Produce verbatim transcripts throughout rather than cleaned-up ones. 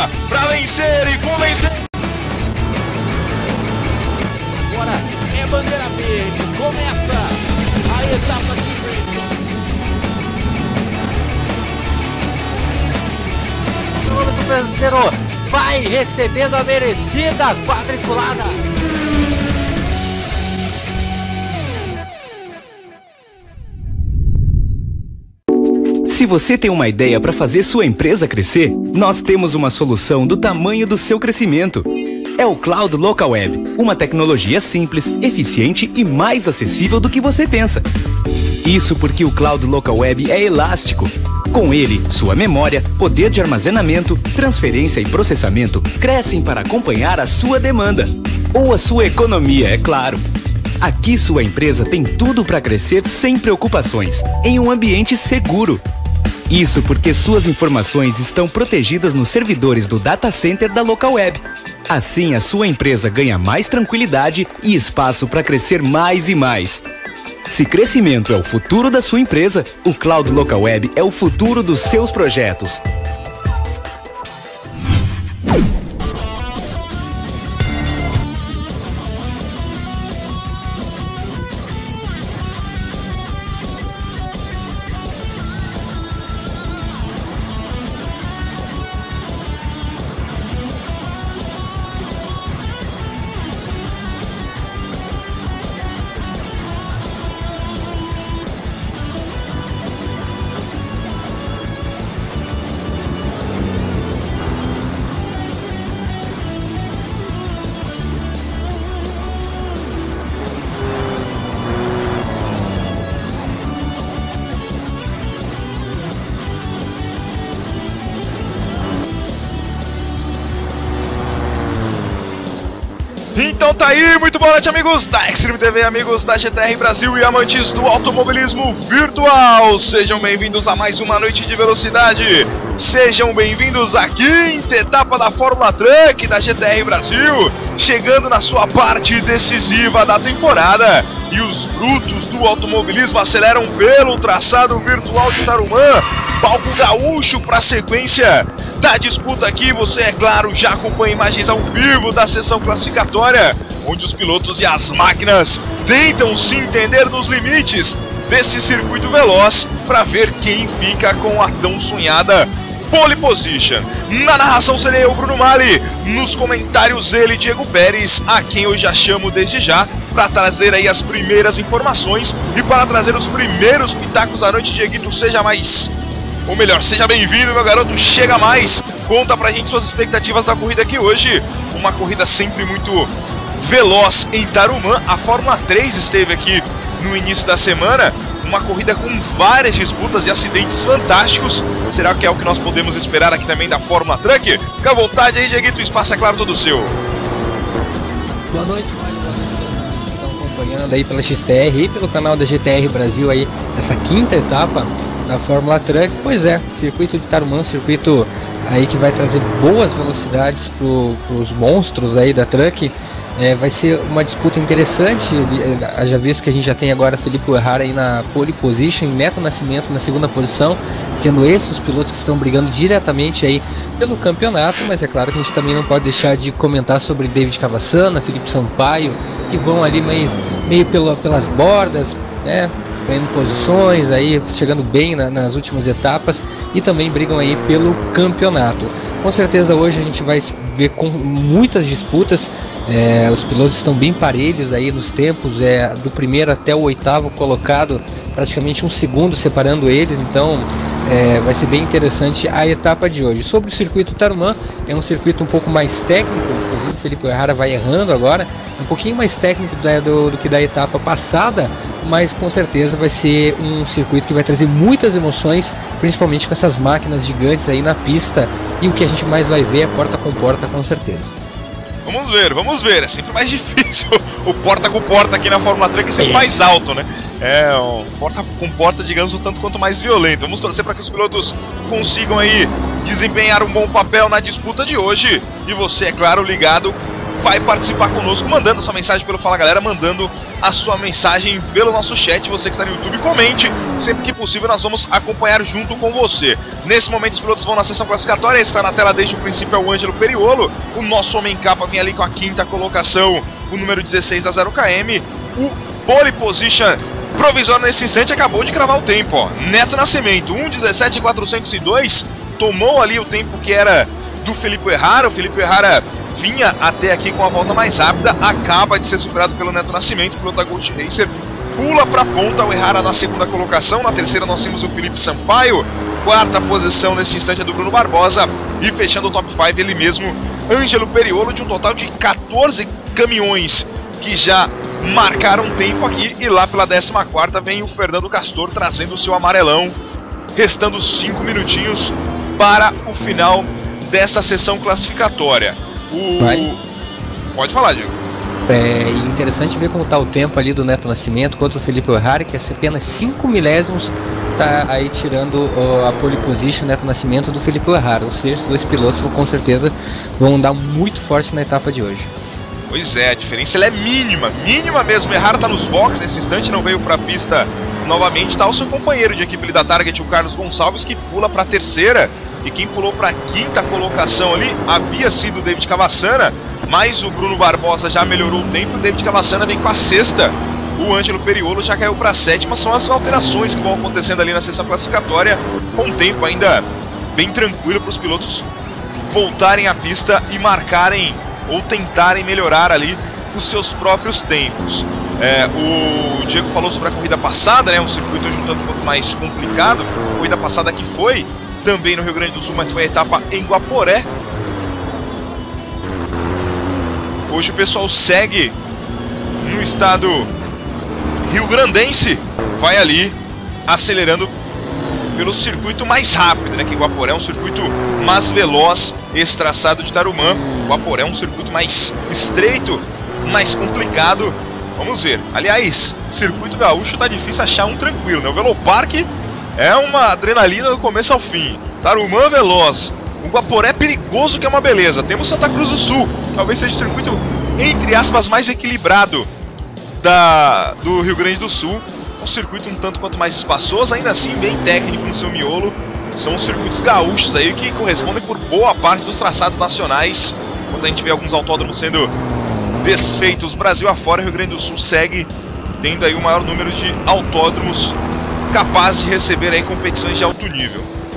corrida para vencer e convencer. Agora é bandeira verde, começa a etapa de Bristol. O brasileiro vai recebendo a merecida quadriculada. Se você tem uma ideia para fazer sua empresa crescer, nós temos uma solução do tamanho do seu crescimento. É o Cloud Local Web, uma tecnologia simples, eficiente e mais acessível do que você pensa. Isso porque o Cloud Local Web é elástico. Com ele, sua memória, poder de armazenamento, transferência e processamento crescem para acompanhar a sua demanda. Ou a sua economia, é claro. Aqui sua empresa tem tudo para crescer sem preocupações, em um ambiente seguro. Isso porque suas informações estão protegidas nos servidores do data center da Local Web. Assim, a sua empresa ganha mais tranquilidade e espaço para crescer mais e mais. Se crescimento é o futuro da sua empresa, o Cloud Local Web é o futuro dos seus projetos. Então tá aí, muito boa noite, amigos da Extreme T V, amigos da G T R Brasil e amantes do automobilismo virtual. Sejam bem-vindos a mais uma noite de velocidade. Sejam bem-vindos à quinta etapa da Fórmula Truck da G T R Brasil, chegando na sua parte decisiva da temporada. E os brutos do automobilismo aceleram pelo traçado virtual de Tarumã, palco gaúcho para a sequência da disputa aqui. Você, é claro, já acompanha imagens ao vivo da sessão classificatória, onde os pilotos e as máquinas tentam se entender nos limites desse circuito veloz para ver quem fica com a tão sonhada pole position. Na narração serei eu, Bruno Mali, nos comentários ele, Diego Pérez, a quem eu já chamo desde já para trazer aí as primeiras informações e para trazer os primeiros pitacos da noite. Dieguito, seja mais... ou melhor, seja bem-vindo, meu garoto, chega mais, conta pra gente suas expectativas da corrida aqui hoje. Uma corrida sempre muito veloz em Tarumã. A Fórmula três esteve aqui no início da semana, uma corrida com várias disputas e acidentes fantásticos. Será que é o que nós podemos esperar aqui também da Fórmula Truck? Fica à vontade aí, Dieguito, o espaço é claro todo seu. Boa noite, mais uma vez, vocês estão acompanhando aí pela X T R e pelo canal da G T R Brasil aí, essa quinta etapa da Fórmula Truck. Pois é, circuito de Tarumã, circuito aí que vai trazer boas velocidades para os monstros aí da Truck. É, vai ser uma disputa interessante, já visto que a gente já tem agora Felipe Uehara aí na pole position, Neto Nascimento na segunda posição, sendo esses os pilotos que estão brigando diretamente aí pelo campeonato. Mas é claro que a gente também não pode deixar de comentar sobre David Cavassana, Felipe Sampaio, que vão ali meio, meio pelo, pelas bordas, né, ganhando posições, aí chegando bem na, nas últimas etapas, e também brigam aí pelo campeonato. Com certeza hoje a gente vai ver com muitas disputas. É, os pilotos estão bem parelhos aí nos tempos, é, do primeiro até o oitavo colocado, praticamente um segundo separando eles. Então é, vai ser bem interessante a etapa de hoje. Sobre o circuito Tarumã, é um circuito um pouco mais técnico, inclusive o Felipe Uehara vai errando agora, um pouquinho mais técnico da, do, do que da etapa passada, mas com certeza vai ser um circuito que vai trazer muitas emoções, principalmente com essas máquinas gigantes aí na pista, e o que a gente mais vai ver é porta com porta, com certeza. Vamos ver, vamos ver, é sempre mais difícil o porta com porta aqui na Fórmula Truck, é sempre mais alto, né? É, um porta com porta, digamos, um tanto quanto mais violento. Vamos torcer para que os pilotos consigam aí desempenhar um bom papel na disputa de hoje. E você, é claro, ligado, vai participar conosco, mandando a sua mensagem pelo Fala Galera, mandando a sua mensagem pelo nosso chat. Você que está no YouTube, comente, sempre que possível nós vamos acompanhar junto com você. Nesse momento os pilotos vão na sessão classificatória, está na tela desde o princípio é o Ângelo Periolo, o nosso homem capa vem ali com a quinta colocação, o número dezesseis da zero K-M, o pole position provisório nesse instante acabou de cravar o tempo, ó. Neto Nascimento, um dezessete quatrocentos e dois, tomou ali o tempo que era do Felipe Errara. O Felipe Errara vinha até aqui com a volta mais rápida, acaba de ser superado pelo Neto Nascimento, piloto da Ghost Racer, pula para a ponta, o Errara na segunda colocação, na terceira nós temos o Felipe Sampaio, quarta posição nesse instante é do Bruno Barbosa, e fechando o top cinco ele mesmo, Ângelo Periolo, de um total de quatorze caminhões que já marcaram tempo aqui, e lá pela décima quarta vem o Fernando Castor trazendo o seu amarelão, restando cinco minutinhos para o final dessa sessão classificatória. O... Vai. Pode falar, Diego. É interessante ver como está o tempo ali do Neto Nascimento contra o Felipe Errara, que é apenas cinco milésimos está aí tirando uh, a pole position Neto Nascimento do Felipe Errara. Ou seja, os dois pilotos com certeza vão andar muito forte na etapa de hoje. Pois é, a diferença ela é mínima, mínima mesmo. Errara está nos boxes nesse instante, não veio para a pista novamente. Está o seu companheiro de equipe da Target, o Carlos Gonçalves, que pula para a terceira. E quem pulou para a quinta colocação ali havia sido o David Cavassana, mas o Bruno Barbosa já melhorou o tempo. O David Cavassana vem com a sexta. O Ângelo Periolo já caiu para a sétima. São as alterações que vão acontecendo ali na sessão classificatória, com o tempo ainda bem tranquilo para os pilotos voltarem à pista e marcarem ou tentarem melhorar ali os seus próprios tempos. É, o Diego falou sobre a corrida passada, né, um circuito um tanto quanto mais complicado. A corrida passada que foi também no Rio Grande do Sul, mas foi a etapa em Guaporé. Hoje o pessoal segue no estado rio-grandense, vai ali acelerando pelo circuito mais rápido, né? Que Guaporé é um circuito mais veloz, esse traçado de Tarumã. Guaporé é um circuito mais estreito, mais complicado. Vamos ver. Aliás, circuito gaúcho tá difícil achar um tranquilo, né? O Velopark é uma adrenalina do começo ao fim. Tarumã veloz. O Guaporé é perigoso, que é uma beleza. Temos Santa Cruz do Sul, talvez seja o circuito, entre aspas, mais equilibrado da, do Rio Grande do Sul. Um circuito um tanto quanto mais espaçoso, ainda assim bem técnico no seu miolo. São os circuitos gaúchos aí que correspondem por boa parte dos traçados nacionais. Quando a gente vê alguns autódromos sendo desfeitos Brasil afora, o Rio Grande do Sul segue tendo aí o maior número de autódromos capazes de receber aí competições de alto nível.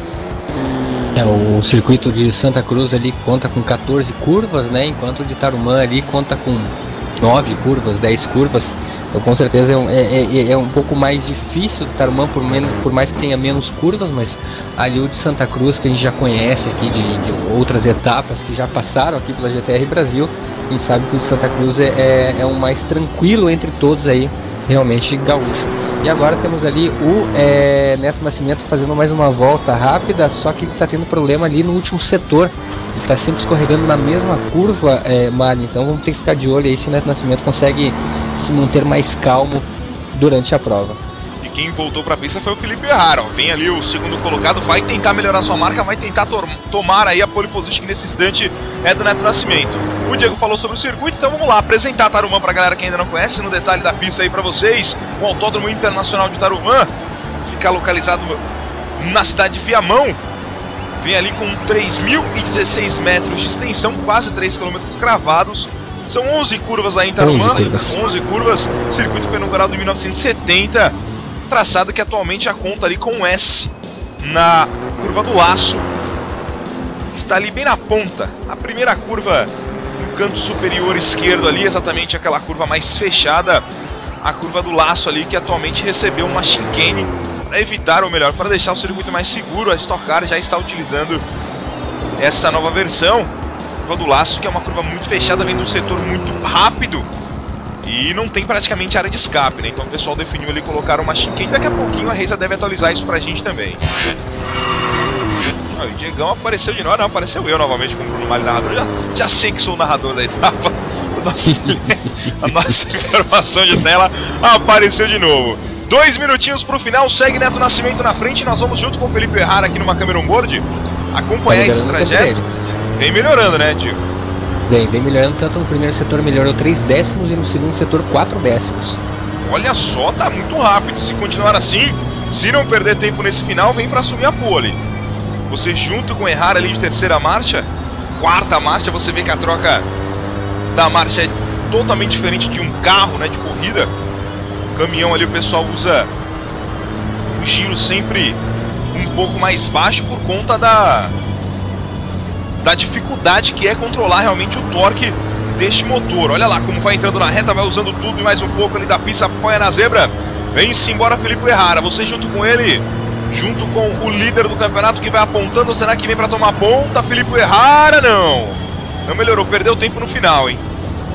É, o circuito de Santa Cruz ali conta com quatorze curvas, né? Enquanto o de Tarumã ali conta com nove curvas, dez curvas. Então com certeza é um, é, é, é um pouco mais difícil o Tarumã, por, menos, por mais que tenha menos curvas, mas ali o de Santa Cruz, que a gente já conhece aqui de, de outras etapas que já passaram aqui pela G T R Brasil, quem sabe que o de Santa Cruz é, é, é o mais tranquilo entre todos aí, realmente gaúcho. E agora temos ali o é, Neto Nascimento fazendo mais uma volta rápida, só que ele está tendo problema ali no último setor. Ele está sempre escorregando na mesma curva, é, Mari, então vamos ter que ficar de olho aí se o Neto Nascimento consegue se manter mais calmo durante a prova. E quem voltou para a pista foi o Felipe Errara. Vem ali o segundo colocado, vai tentar melhorar sua marca, vai tentar to tomar aí a pole position, que nesse instante é do Neto Nascimento. O Diego falou sobre o circuito, então vamos lá apresentar Tarumã para a galera que ainda não conhece, no detalhe da pista aí para vocês. O Autódromo Internacional de Tarumã fica localizado na cidade de Viamão. Vem ali com três mil e dezesseis metros de extensão, quase três quilômetros cravados. São onze curvas aí em Tarumã, onze curvas. Circuito foi inaugurado em mil novecentos e setenta, traçado que atualmente já conta ali com um S na curva do Laço, que está ali bem na ponta, a primeira curva no canto superior esquerdo ali, exatamente aquela curva mais fechada, a curva do Laço ali, que atualmente recebeu uma chicane para evitar, ou melhor, para deixar o circuito mais seguro. A Stock Car já está utilizando essa nova versão. Curva do Laço, que é uma curva muito fechada, vem de um setor muito rápido e não tem praticamente área de escape, né? Então o pessoal definiu ali colocar uma chicane. Daqui a pouquinho a Reisa deve atualizar isso pra gente também. Ah, o Diegão apareceu de novo, não, apareceu eu novamente como Bruno Mali, narrador. Já, já sei que sou o narrador da etapa. A nossa informação de tela apareceu de novo. Dois minutinhos pro final, segue Neto Nascimento na frente. Nós vamos junto com o Felipe Errara aqui numa câmera on-board acompanhar esse trajeto. Vem melhorando, né, Diego? Vem, vem melhorando, tanto no primeiro setor melhorou três décimos e no segundo setor quatro décimos. Olha só, tá muito rápido. Se continuar assim, se não perder tempo nesse final, vem para assumir a pole. Você junto com o Errara ali de terceira marcha, quarta marcha, você vê que a troca da marcha é totalmente diferente de um carro, né, de corrida. O caminhão ali o pessoal usa o giro sempre um pouco mais baixo por conta da, da dificuldade que é controlar realmente o torque deste motor. Olha lá como vai entrando na reta, vai usando tudo e mais um pouco ali da pista, apoia na zebra. Vem-se embora Felipe Errara, você junto com ele, junto com o líder do campeonato que vai apontando, será que vem para tomar ponta? Felipe Errara, não. Não melhorou, perdeu tempo no final, hein.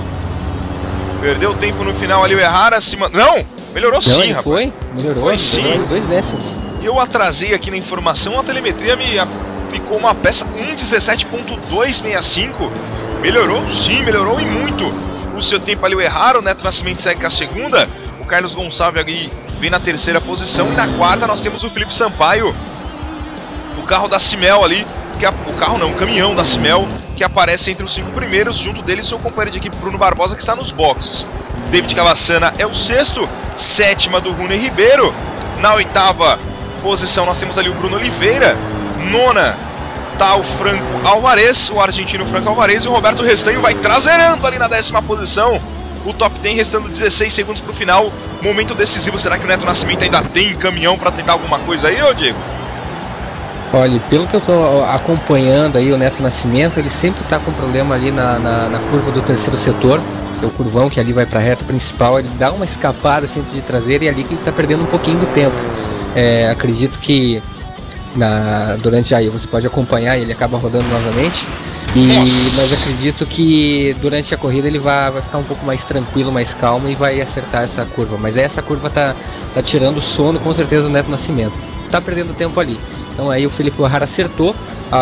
Perdeu tempo no final ali o Errara, acima... Não, melhorou Não, sim, ele rapaz. Foi, melhorou, Foi sim. melhorou dois décimos. Eu atrasei aqui na informação, a telemetria me aplicou uma peça um dezessete ponto duzentos e sessenta e cinco. Melhorou sim, melhorou e muito. O seu tempo ali o Errara, o Neto Nascimento segue com a segunda. O Carlos Gonçalves ali vem na terceira posição. E na quarta nós temos o Felipe Sampaio. O carro da Simel ali, que é, o carro não, o caminhão da Simel, que aparece entre os cinco primeiros. Junto dele seu companheiro de equipe Bruno Barbosa, que está nos boxes. David Cavassana é o sexto. Sétima do Rune Ribeiro. Na oitava posição nós temos ali o Bruno Oliveira. Nona tá o Franco Alvarez, o argentino Franco Alvarez, e o Roberto Restanho vai traseirando ali na décima posição. O top dez restando dezesseis segundos para o final. Momento decisivo, será que o Neto Nascimento ainda tem caminhão para tentar alguma coisa aí, ô Diego? Olha, pelo que eu tô acompanhando aí o Neto Nascimento, ele sempre tá com problema ali na, na, na curva do terceiro setor, que é o curvão que ali vai para a reta principal, ele dá uma escapada sempre de traseira e é ali que ele tá perdendo um pouquinho do tempo. É, acredito que Na, durante aí você pode acompanhar e ele acaba rodando novamente e, mas acredito que durante a corrida ele vai, vai ficar um pouco mais tranquilo, mais calmo e vai acertar essa curva, mas essa curva tá, tá tirando o sono com certeza do Neto Nascimento, tá perdendo tempo ali. Então aí o Felipe Errara acertou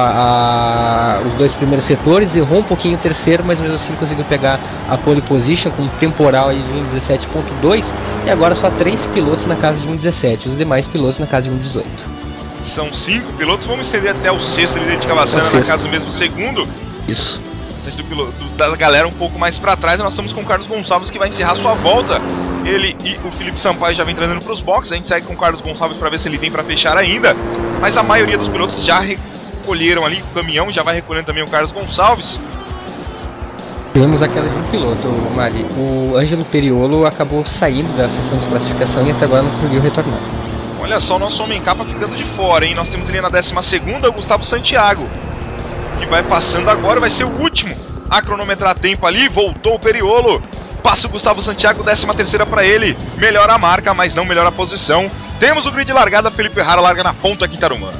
a, a, os dois primeiros setores, errou um pouquinho o terceiro, mas mesmo assim conseguiu pegar a pole position com um temporal aí de um dezessete ponto dois e agora só três pilotos na casa de um dezessete, os demais pilotos na casa de um dezoito. São cinco pilotos, vamos estender até o sexto ali de Cavassana na casa do mesmo segundo. Isso. Do piloto, da galera um pouco mais para trás, nós estamos com o Carlos Gonçalves que vai encerrar sua volta. Ele e o Felipe Sampaio já vem trazendo para os boxes. A gente segue com o Carlos Gonçalves para ver se ele vem para fechar ainda. Mas a maioria dos pilotos já recolheram ali o caminhão, já vai recolhendo também o Carlos Gonçalves. Tivemos aquela de um piloto, Mari. O Ângelo Periolo acabou saindo da sessão de classificação e até agora não conseguiu retornar. Olha só o nosso homem capa ficando de fora, hein? Nós temos ali na décima segunda o Gustavo Santiago, que vai passando agora, vai ser o último a cronometrar tempo ali. Voltou o Periolo, passa o Gustavo Santiago, décima terceira para ele. Melhora a marca, mas não melhora a posição. Temos o grid de largada, Felipe Errara larga na ponta aqui em Tarumã.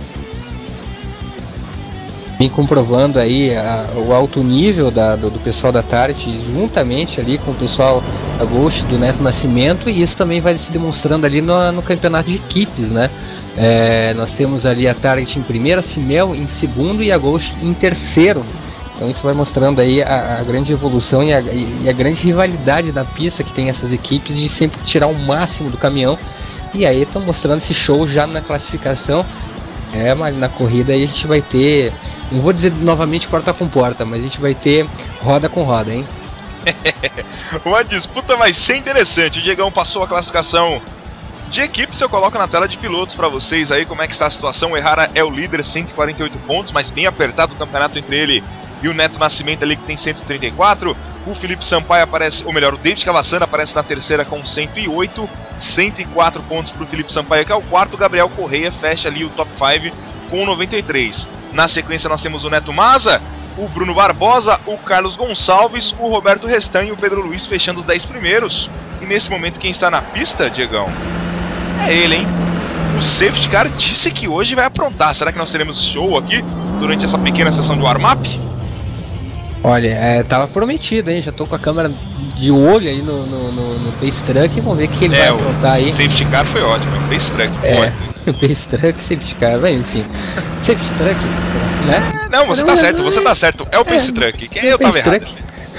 Vem comprovando aí a, o alto nível da, do, do pessoal da Tart, juntamente ali com o pessoal da Ghost, do Neto Nascimento, e isso também vai se demonstrando ali no, no campeonato de equipes, né? É, nós temos ali a Tart em primeiro, a Simel em segundo e a Ghost em terceiro. Então isso vai mostrando aí a, a grande evolução e a, e a grande rivalidade na pista que tem essas equipes de sempre tirar o máximo do caminhão. E aí estão mostrando esse show já na classificação. É, mas na corrida aí a gente vai ter, não vou dizer novamente porta com porta, mas a gente vai ter roda com roda, hein? Uma disputa vai ser interessante. O Diegão passou a classificação de equipes, eu coloco na tela de pilotos para vocês aí como é que está a situação. O Errara é o líder, cento e quarenta e oito pontos, mas bem apertado o campeonato entre ele e o Neto Nascimento ali que tem cento e trinta e quatro. O Felipe Sampaio aparece, ou melhor, o David Cavassana aparece na terceira com cento e oito, cento e quatro pontos para o Felipe Sampaio, que é o quarto. O Gabriel Correia fecha ali o top cinco com noventa e três. Na sequência nós temos o Neto Maza, o Bruno Barbosa, o Carlos Gonçalves, o Roberto Restanho e o Pedro Luiz fechando os dez primeiros. E nesse momento quem está na pista, Diegão, é ele, hein? O Safety Car disse que hoje vai aprontar. Será que nós teremos show aqui durante essa pequena sessão do warm-up? Olha, é, tava prometido, hein? Já tô com a câmera de olho aí no, no, no, no Pace Truck. Vamos ver o que ele é, vai aprontar aí. O Safety Car foi ótimo, o Pace Truck. É, o Pace Truck, Safety Car, vai, enfim. Safety Truck, né? Não, você tá certo, você tá certo. É o Pace é, Truck, que eu tava errado.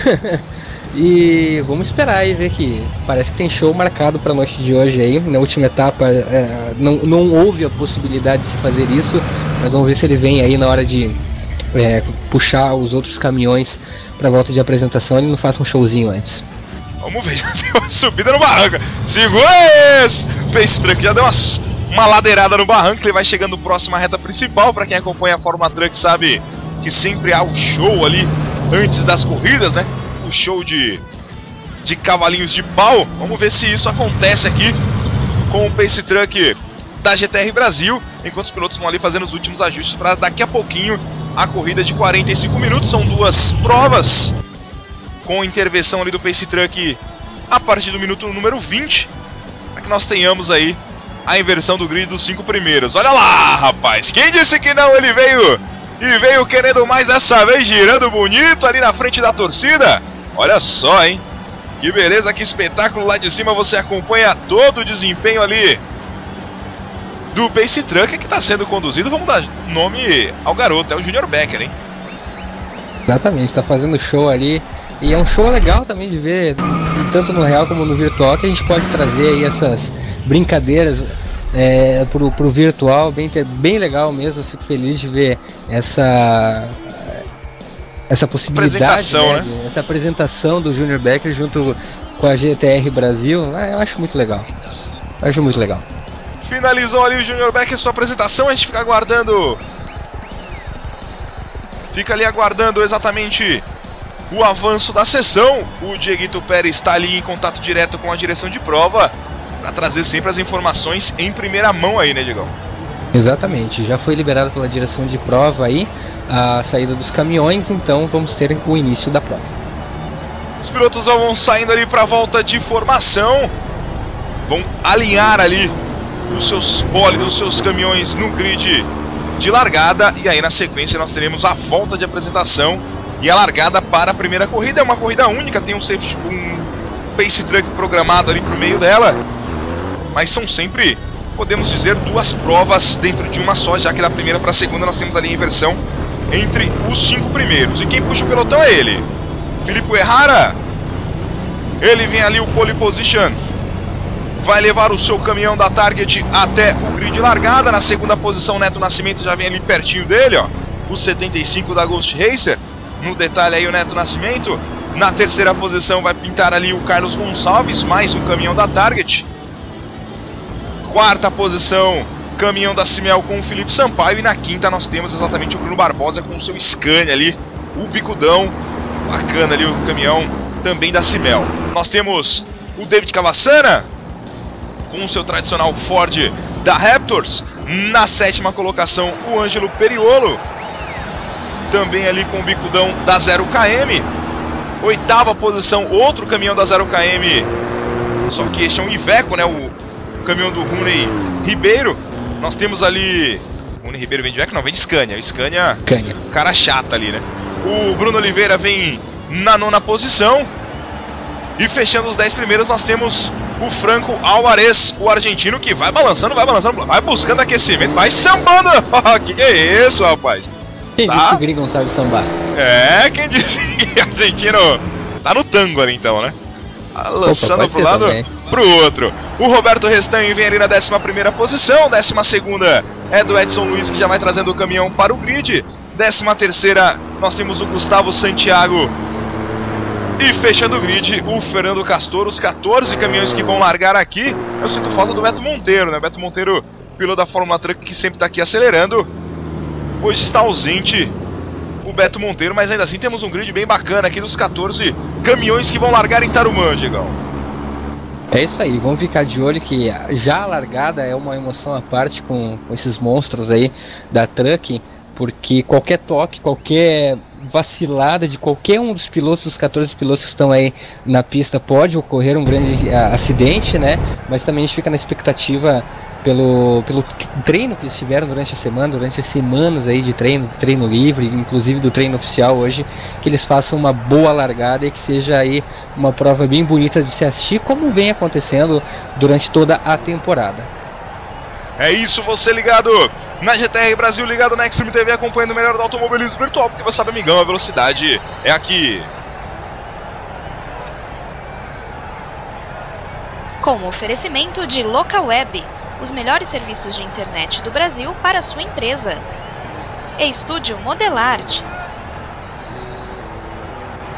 E vamos esperar aí, ver que parece que tem show marcado para a noite de hoje aí. Na última etapa é, não, não houve a possibilidade de se fazer isso, mas vamos ver se ele vem aí na hora de é, puxar os outros caminhões para a volta de apresentação ele não faça um showzinho antes. Vamos ver, já deu uma subida no barranco. Segura esse! O Pace Truck já deu uma, uma ladeirada no barranco, ele vai chegando próximo à reta principal. Para quem acompanha a Fórmula Truck sabe que sempre há o show ali antes das corridas, né? O show de, de cavalinhos de pau. Vamos ver se isso acontece aqui com o Pace Truck da G T R Brasil, enquanto os pilotos vão ali fazendo os últimos ajustes para daqui a pouquinho a corrida de quarenta e cinco minutos. São duas provas com intervenção ali do Pace Truck a partir do minuto número vinte, para que nós tenhamos aí a inversão do grid dos cinco primeiros. Olha lá, rapaz, quem disse que não? Ele veio e veio querendo mais dessa vez, girando bonito ali na frente da torcida. Olha só, hein? Que beleza, que espetáculo. Lá de cima você acompanha todo o desempenho ali do Pace Truck que está sendo conduzido. Vamos dar nome ao garoto, é o Junior Becker, hein? Exatamente, está fazendo show ali. E é um show legal também de ver, tanto no real como no virtual, que a gente pode trazer aí essas brincadeiras é, pro, pro virtual, bem, bem legal mesmo. Fico feliz de ver essa essa possibilidade, apresentação, né, né? de, essa apresentação do Junior Becker junto com a G T R Brasil. Ah, eu acho muito legal, eu acho muito legal. Finalizou ali o Junior Becker sua apresentação, a gente fica aguardando, fica ali aguardando exatamente o avanço da sessão. O Dieguito Pérez está ali em contato direto com a direção de prova para trazer sempre as informações em primeira mão aí, né, Diegão? Exatamente, já foi liberado pela direção de prova aí a saída dos caminhões, então vamos ter o início da prova. Os pilotos vão saindo ali para a volta de formação, vão alinhar ali os seus bólidos, os seus caminhões no grid de largada, e aí na sequência nós teremos a volta de apresentação e a largada para a primeira corrida. É uma corrida única, tem um, safety, um Pace Truck programado ali para o meio dela, mas são sempre, podemos dizer, duas provas dentro de uma só, já que da primeira para a segunda nós temos ali a inversão entre os cinco primeiros. E quem puxa o pelotão é ele, Filipe Errara. Ele vem ali o pole position, vai levar o seu caminhão da Target até o grid de largada. Na segunda posição, Neto Nascimento já vem ali pertinho dele, ó, o setenta e cinco da Ghost Racer. No detalhe aí o Neto Nascimento. Na terceira posição vai pintar ali o Carlos Gonçalves, mais um caminhão da Target. Quarta posição, caminhão da Simel com o Felipe Sampaio. E na quinta nós temos exatamente o Bruno Barbosa com o seu Scania ali, o bicudão, bacana ali o caminhão também da Simel. Nós temos o David Cavassana com o seu tradicional Ford da Raptors. Na sétima colocação, o Ângelo Periolo, também ali com o bicudão da zero km. Oitava posição, outro caminhão da zero km, só que este é um Iveco, né? O caminhão do Rune Ribeiro. Nós temos ali... Rune Ribeiro vem de Iveco? Não, vem de Scania. O Scania, Scania, cara chata ali, né? O Bruno Oliveira vem na nona posição. E fechando os dez primeiros nós temos o Franco Alvarez, o argentino, que vai balançando, vai balançando, vai buscando aquecimento, vai sambando. Que que é isso, rapaz? Quem disse que o gringo não sabe sambar? É, quem disse que o argentino tá no tango ali então, né? Tá lançando Opa, pro lado, também. pro outro. O Roberto Restanho vem ali na décima primeira posição. Décima segunda é do Edson Luiz, que já vai trazendo o caminhão para o grid. Décima terceira nós temos o Gustavo Santiago. E fechando o grid, o Fernando Castor. Os quatorze caminhões que vão largar aqui. Eu sinto falta do Beto Monteiro, né? Beto Monteiro, piloto da Fórmula Truck, que sempre tá aqui acelerando. Hoje está ausente o Beto Monteiro, mas ainda assim temos um grid bem bacana aqui dos quatorze caminhões que vão largar em Tarumã, Digão. É isso aí, vamos ficar de olho que já a largada é uma emoção à parte com, com esses monstros aí da Truck, porque qualquer toque, qualquer vacilada de qualquer um dos pilotos, dos quatorze pilotos que estão aí na pista, pode ocorrer um grande uh, acidente, né? Mas também a gente fica na expectativa pelo, pelo treino que eles tiveram durante a semana, durante as semanas aí de treino, treino livre, inclusive do treino oficial hoje, que eles façam uma boa largada e que seja aí uma prova bem bonita de se assistir, como vem acontecendo durante toda a temporada. É isso, você ligado na G T R Brasil, ligado na Extreme T V, acompanhando o melhor do automobilismo virtual, porque você sabe, amigão, a velocidade é aqui. Com o oferecimento de Localweb, os melhores serviços de internet do Brasil para a sua empresa. E Estúdio Modelarte.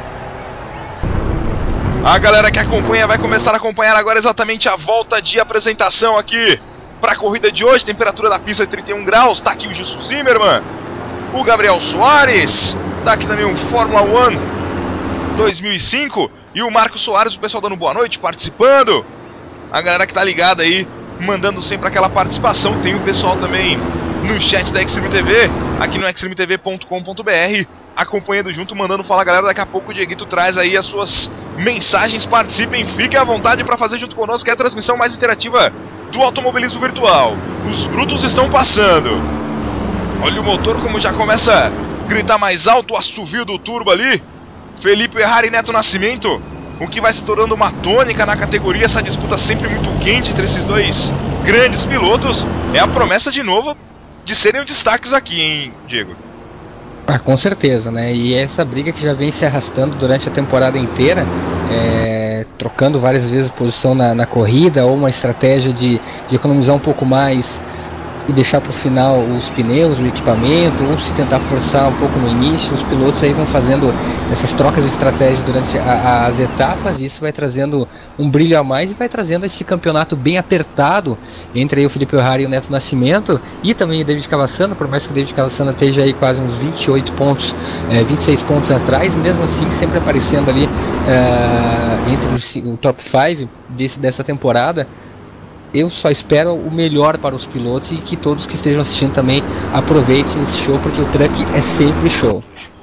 A galera que acompanha vai começar a acompanhar agora exatamente a volta de apresentação aqui para a corrida de hoje. Temperatura da pista de trinta e um graus. Tá aqui o Gilson Zimmermann, o Gabriel Soares, tá aqui também o Fórmula One dois mil e cinco e o Marcos Soares, o pessoal dando boa noite, participando. A galera que tá ligada aí, mandando sempre aquela participação. Tem o pessoal também no chat da Xtreme T V, aqui no xtreme t v ponto com ponto b r, acompanhando junto, mandando falar, galera. Daqui a pouco o Dieguito traz aí as suas mensagens, participem, fiquem à vontade para fazer junto conosco, que é a transmissão mais interativa do automobilismo virtual. Os brutos estão passando. Olha o motor como já começa a gritar mais alto, o assovio do turbo ali. Felipe Errara e Neto Nascimento, o que vai se tornando uma tônica na categoria, essa disputa sempre muito quente entre esses dois grandes pilotos. É a promessa de novo de serem destaques aqui, hein, Diego? Ah, com certeza, né? E essa briga que já vem se arrastando durante a temporada inteira, é, trocando várias vezes posição na, na corrida, ou uma estratégia de, de economizar um pouco mais e deixar para o final os pneus, o equipamento, ou se tentar forçar um pouco no início. Os pilotos aí vão fazendo essas trocas de estratégia durante a, as etapas, e isso vai trazendo um brilho a mais e vai trazendo esse campeonato bem apertado entre aí o Felipe Errara e o Neto Nascimento, e também o David Cavassano, por mais que o David Cavassano esteja aí quase uns vinte e oito pontos, é, vinte e seis pontos atrás, mesmo assim sempre aparecendo ali é, entre o, o top cinco desse, dessa temporada. Eu só espero o melhor para os pilotos e que todos que estejam assistindo também aproveitem esse show, porque o truck é sempre show.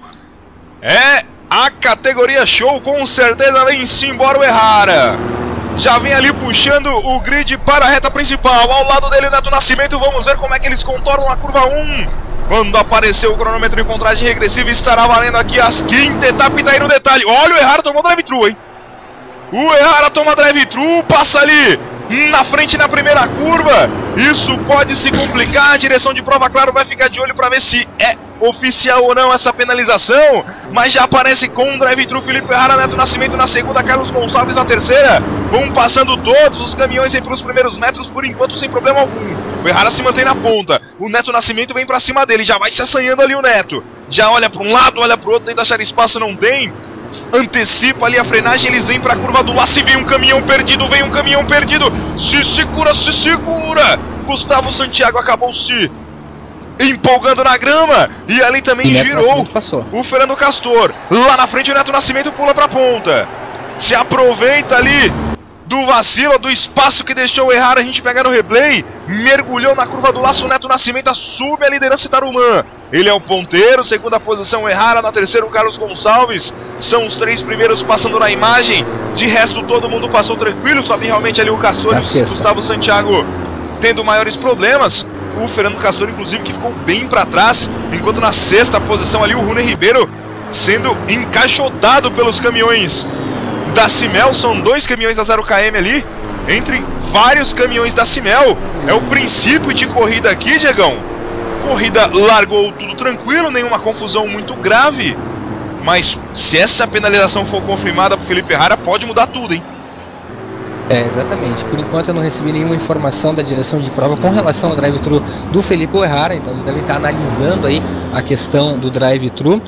É a categoria show, com certeza vem-se embora o Errara. Já vem ali puxando o grid para a reta principal. Ao lado dele o Neto Nascimento, vamos ver como é que eles contornam a curva um. Quando apareceu o cronômetro em contagem regressiva, estará valendo aqui as quinta etapa e tá aí no detalhe. Olha, o Errara tomou drive-thru, hein? O Errara toma drive-thru, passa ali na frente na primeira curva. Isso pode se complicar. A direção de prova, claro, vai ficar de olho para ver se é oficial ou não essa penalização, mas já aparece com um drive-thru Felipe Errara, Neto Nascimento na segunda, Carlos Gonçalves na terceira. Vão passando todos os caminhões aí pelos primeiros metros, por enquanto sem problema algum. O Errara se mantém na ponta, o Neto Nascimento vem para cima dele, já vai se assanhando ali o Neto. Já olha para um lado, olha para o outro, tenta achar espaço, não tem. Antecipa ali a frenagem, eles vêm para a curva do lá. Se vem um caminhão perdido, vem um caminhão perdido. Se segura, se segura. Gustavo Santiago acabou se empolgando na grama. E ali também e girou o Fernando Castor. Lá na frente o Neto Nascimento pula para a ponta. Se aproveita ali do vacilo, do espaço que deixou o Errara. A gente pega no replay. Mergulhou na curva do laço, o Neto Nascimento assume a liderança Tarumã. Ele é o ponteiro, segunda posição o Errara, na terceira o Carlos Gonçalves. São os três primeiros passando na imagem. De resto todo mundo passou tranquilo, só vi realmente ali o Castor e o Gustavo Santiago tendo maiores problemas. O Fernando Castor inclusive que ficou bem para trás, enquanto na sexta posição ali o Rune Ribeiro sendo encaixotado pelos caminhões da Simel. São dois caminhões da zero quilômetros ali, entre vários caminhões da Simel. É o princípio de corrida aqui, Diegão. Corrida largou tudo tranquilo, nenhuma confusão muito grave. Mas se essa penalização for confirmada para Felipe Errara, pode mudar tudo, hein? É, exatamente. Por enquanto eu não recebi nenhuma informação da direção de prova com relação ao drive-thru do Felipe Errara, então eles devem estar analisando aí a questão do drive-thru.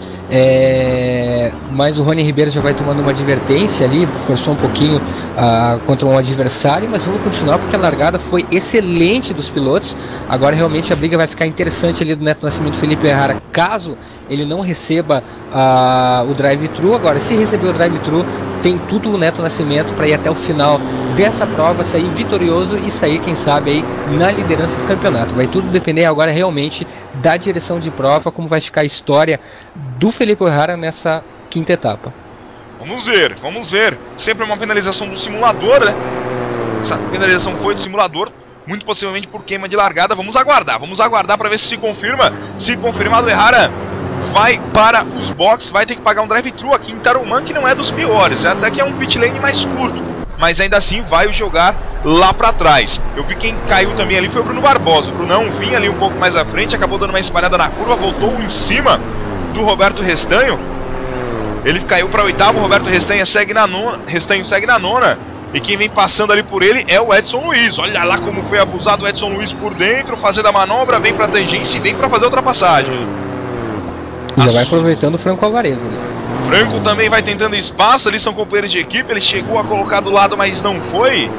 É, mas o Rony Ribeiro já vai tomando uma advertência ali, forçou um pouquinho uh, contra um adversário, mas vamos continuar porque a largada foi excelente dos pilotos. Agora realmente a briga vai ficar interessante ali do Neto Nascimento e Felipe Errara, caso ele não receba uh, o drive-thru. Agora, se receber o drive-thru, tem tudo o Neto Nascimento para ir até o final dessa prova, sair vitorioso e sair, quem sabe, aí na liderança do campeonato. Vai tudo depender agora realmente da direção de prova, como vai ficar a história do Felipe Errara nessa quinta etapa. Vamos ver, vamos ver. Sempre uma penalização do simulador, né? Essa penalização foi do simulador, muito possivelmente por queima de largada. Vamos aguardar, vamos aguardar para ver se se confirma. Se confirmado, Errara vai para os boxes, vai ter que pagar um drive-thru aqui em Tarumã, que não é dos piores, até que é um pit lane mais curto, mas ainda assim vai jogar lá para trás. Eu vi quem caiu também ali foi o Bruno Barbosa. O Brunão vinha ali um pouco mais à frente, acabou dando uma espalhada na curva, voltou em cima do Roberto Restanho. Ele caiu para oitavo, o Roberto Restanho segue na nona, Restanho segue na nona. E quem vem passando ali por ele é o Edson Luiz. Olha lá como foi abusado o Edson Luiz por dentro, fazendo a manobra, vem para a tangência e vem para fazer a ultrapassagem. Já vai aproveitando o Franco Alvaredo. Franco também vai tentando espaço, ali são companheiros de equipe, ele chegou a colocar do lado, mas não foi.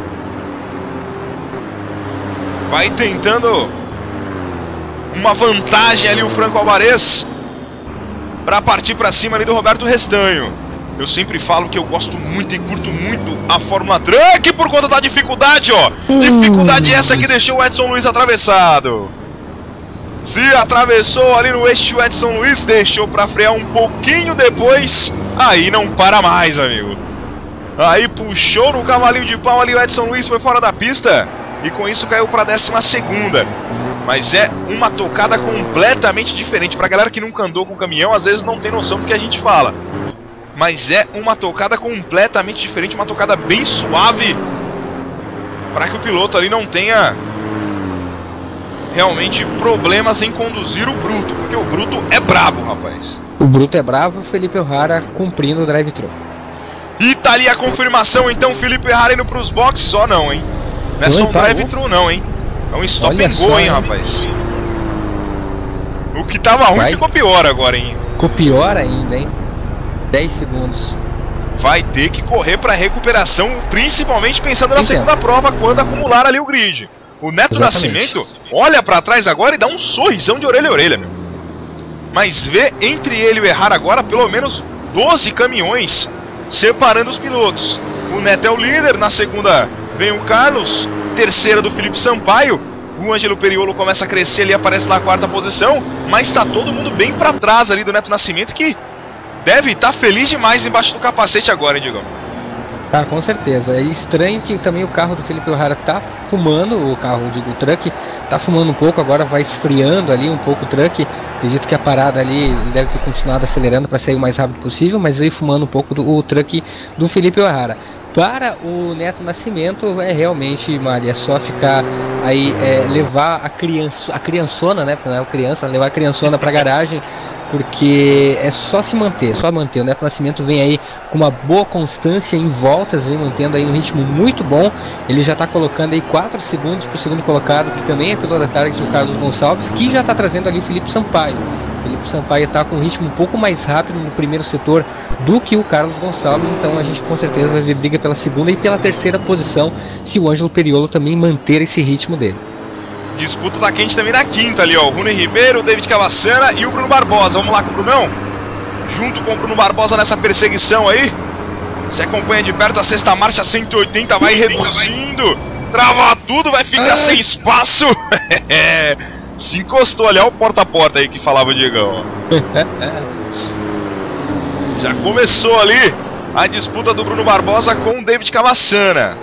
Vai tentando uma vantagem ali o Franco Alvarez para partir para cima ali do Roberto Restanho. Eu sempre falo que eu gosto muito e curto muito a Fórmula Truck por conta da dificuldade, ó. Dificuldade essa que deixou o Edson Luiz atravessado. Se atravessou ali no eixo, o Edson Luiz deixou para frear um pouquinho depois. Aí não para mais, amigo. Aí puxou no cavalinho de pau ali, o Edson Luiz foi fora da pista. E com isso caiu para a décima segunda. Mas é uma tocada completamente diferente. Para galera que nunca andou com caminhão, às vezes não tem noção do que a gente fala. Mas é uma tocada completamente diferente, uma tocada bem suave, para que o piloto ali não tenha realmente problemas em conduzir o Bruto, porque o Bruto é brabo, rapaz. O Bruto é bravo, o Felipe O'Hara cumprindo o drive-thru. E tá ali a confirmação, então, Felipe O'Hara indo pros boxes, só não, hein? Não é só um drive-thru não, hein? É um stop and go, hein, rapaz? O que tava ruim ficou pior agora, hein? Ficou pior ainda, hein? dez segundos. Vai ter que correr para recuperação, principalmente pensando na segunda prova, quando acumular ali o grid. O Neto Nascimento olha para trás agora e dá um sorrisão de orelha a orelha, meu. Mas vê entre ele e o O'Hara agora pelo menos doze caminhões separando os pilotos. O Neto é o líder, na segunda vem o Carlos, terceira do Felipe Sampaio. O Ângelo Periolo começa a crescer ali, aparece na quarta posição, mas está todo mundo bem para trás ali do Neto Nascimento, que deve estar feliz demais embaixo do capacete agora, hein, Diego? Tá, com certeza. É estranho que também o carro do Felipe O'Hara tá fumando, o carro, digo, o truck, tá fumando um pouco, agora vai esfriando ali um pouco o truck. Acredito que a parada ali, ele deve ter continuado acelerando para sair o mais rápido possível, mas veio fumando um pouco do, o truck do Felipe O'Hara. Para o Neto Nascimento, é realmente, Mari, é só ficar aí, é, levar a criança, a criançona, né, não é criança, levar a criançona para a garagem, porque é só se manter, só manter. O Neto Nascimento vem aí com uma boa constância em voltas, vem mantendo aí um ritmo muito bom. Ele já está colocando aí quatro segundos para o segundo colocado, que também é piloto da tarde, o Carlos Gonçalves, que já está trazendo ali o Felipe Sampaio. O Felipe Sampaio está com um ritmo um pouco mais rápido no primeiro setor do que o Carlos Gonçalves, então a gente com certeza vai ver briga pela segunda e pela terceira posição, se o Ângelo Periolo também manter esse ritmo dele. Disputa tá quente também na quinta ali, ó. O Rune Ribeiro, o David Cavassana e o Bruno Barbosa. Vamos lá com o Brunão? Junto com o Bruno Barbosa nessa perseguição aí. Se acompanha de perto a sexta marcha, cento e oitenta, vai reduzindo. Trava tudo, vai ficar sem espaço. Se encostou ali, ó, o porta a porta aí que falava o Diegão. Já começou ali a disputa do Bruno Barbosa com o David Cavassana.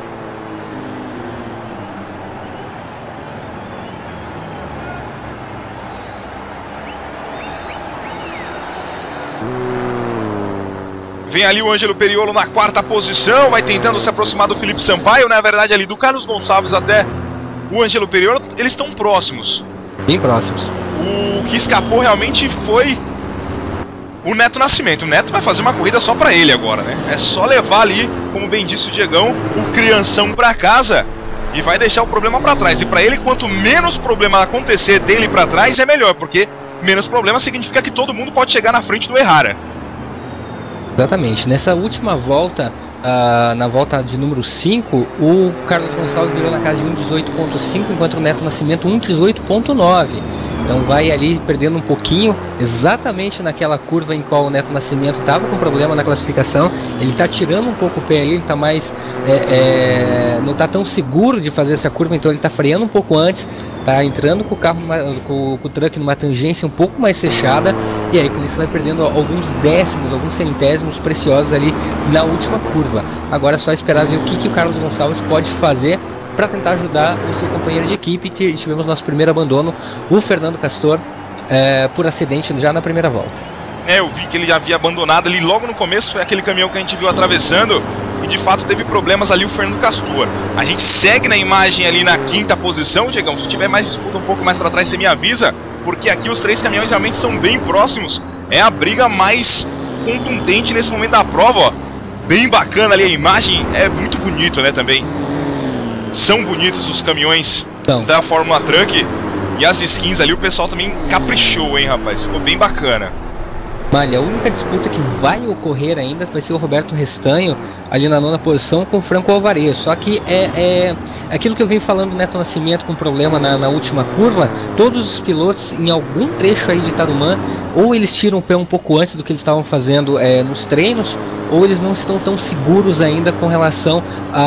Vem ali o Ângelo Periolo na quarta posição, vai tentando se aproximar do Felipe Sampaio, na verdade ali do Carlos Gonçalves até o Ângelo Periolo, eles estão próximos. Bem próximos. O que escapou realmente foi o Neto Nascimento. O Neto vai fazer uma corrida só pra ele agora, né? É só levar ali, como bem disse o Diegão, o crianção pra casa e vai deixar o problema pra trás. E pra ele, quanto menos problema acontecer dele pra trás, é melhor, porque menos problema significa que todo mundo pode chegar na frente do O'Hara. Exatamente. Nessa última volta, uh, na volta de número cinco, o Carlos Gonçalves virou na casa de um dezoito ponto cinco, enquanto o Neto Nascimento um dezoito ponto nove. Então vai ali perdendo um pouquinho, exatamente naquela curva em qual o Neto Nascimento estava com problema na classificação. Ele está tirando um pouco o pé ali, ele está mais, é, é, não está tão seguro de fazer essa curva, então ele está freando um pouco antes. Tá entrando com o carro, com, com o truck numa tangência um pouco mais fechada, e aí com isso vai perdendo alguns décimos, alguns centésimos preciosos ali na última curva. Agora é só esperar ver o que, que o Carlos Gonçalves pode fazer para tentar ajudar o seu companheiro de equipe. Tivemos nosso primeiro abandono, o Fernando Castor, é, por acidente já na primeira volta. É, eu vi que ele já havia abandonado ali logo no começo, foi aquele caminhão que a gente viu atravessando, e de fato teve problemas ali o Fernando Castor. A gente segue na imagem ali na quinta posição, Diegão, se tiver mais disputa um pouco mais para trás você me avisa, porque aqui os três caminhões realmente são bem próximos, é a briga mais contundente nesse momento da prova, ó. Bem bacana ali a imagem, é muito bonito, né, também. São bonitos os caminhões então da Fórmula Truck, e as skins ali o pessoal também caprichou, hein, rapaz, ficou bem bacana. Malha, a única disputa que vai ocorrer ainda vai ser o Roberto Restanho ali na nona posição com o Franco Alvarez. Só que é, é aquilo que eu venho falando, Neto Nascimento com problema na, na última curva. Todos os pilotos em algum trecho aí de Tarumã, ou eles tiram o pé um pouco antes do que eles estavam fazendo é, nos treinos, ou eles não estão tão seguros ainda com relação a,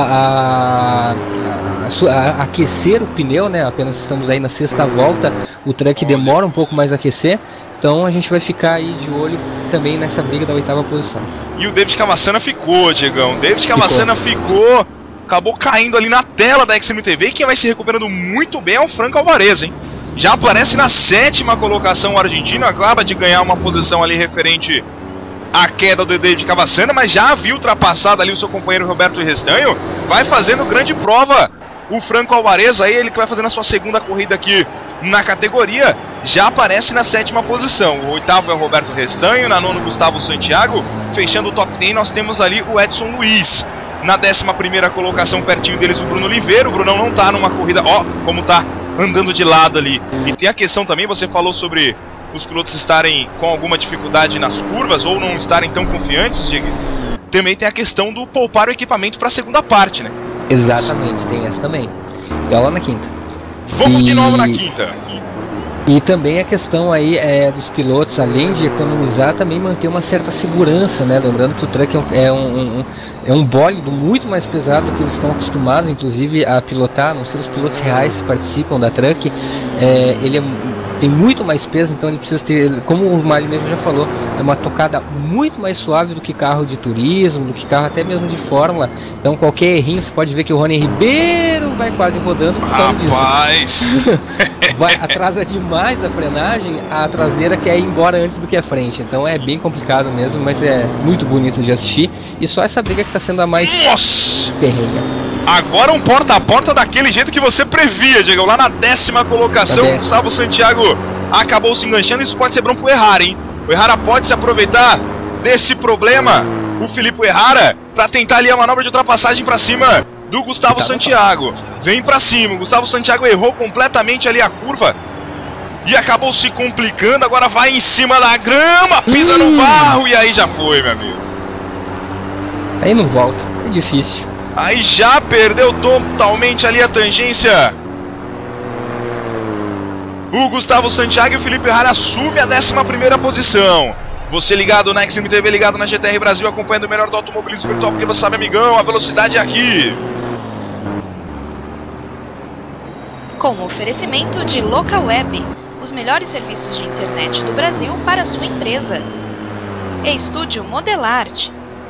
a, a, a, a aquecer o pneu, né? Apenas estamos aí na sexta volta, o truck demora um pouco mais a aquecer. Então a gente vai ficar aí de olho também nessa briga da oitava posição. E o David Cavassana ficou, Diegão. David Cavassana ficou. ficou, acabou caindo ali na tela da X M T V. E quem vai se recuperando muito bem é o Franco Alvarez, hein? Já aparece na sétima colocação o argentino, acaba de ganhar uma posição ali referente à queda do David Cavassana, mas já havia ultrapassado ali o seu companheiro Roberto Restanho. Vai fazendo grande prova o Franco Alvarez, aí ele que vai fazendo a sua segunda corrida aqui na categoria, já aparece na sétima posição. O oitavo é o Roberto Restanho, na nona Gustavo Santiago, fechando o top dez nós temos ali o Edson Luiz. Na décima primeira colocação, pertinho deles, o Bruno Oliveira. O Brunão não tá numa corrida, ó, como tá andando de lado ali. E tem a questão também, você falou sobre os pilotos estarem com alguma dificuldade nas curvas ou não estarem tão confiantes, Diego. Também tem a questão do poupar o equipamento para a segunda parte, né? Exatamente, tem essa também. E olha lá na quinta. Vamos e... de novo na quinta. E também a questão aí é dos pilotos, além de economizar, também manter uma certa segurança, né? Lembrando que o truck é um, um, é um bólido muito mais pesado do que eles estão acostumados, inclusive, a pilotar, a não ser os pilotos reais que participam da truck. É, ele é, tem muito mais peso, então ele precisa ter, como o Mário mesmo já falou, é uma tocada muito mais suave do que carro de turismo, do que carro até mesmo de fórmula. Então qualquer errinho, você pode ver que o Rony Ribeiro vai quase rodando por causa disso. Rapaz! Vai, atrasa demais a frenagem, a traseira quer ir embora antes do que a frente. Então é bem complicado mesmo, mas é muito bonito de assistir. E só essa briga que está sendo a mais Nossa! terrena. Agora um porta a porta daquele jeito que você previa, Diego. Lá na décima colocação, o Gustavo Santiago acabou se enganchando. Isso pode ser bom pro Errara, hein? O Errara pode se aproveitar desse problema, o Filipe Errara, para tentar ali a manobra de ultrapassagem para cima do Gustavo Santiago. Vem pra cima, o Gustavo Santiago errou completamente ali a curva e acabou se complicando, agora vai em cima da grama, pisa hum. no barro e aí já foi, meu amigo. Aí não volta, é difícil. Aí já perdeu totalmente ali a tangência. O Gustavo Santiago e o Filipe Errara assumem a décima primeira posição. Você ligado na X M T V, ligado na G T R Brasil, acompanhando o melhor do automobilismo virtual, porque você sabe, amigão, a velocidade é aqui. Com o oferecimento de Localweb, os melhores serviços de internet do Brasil para a sua empresa. E Estúdio Modelart.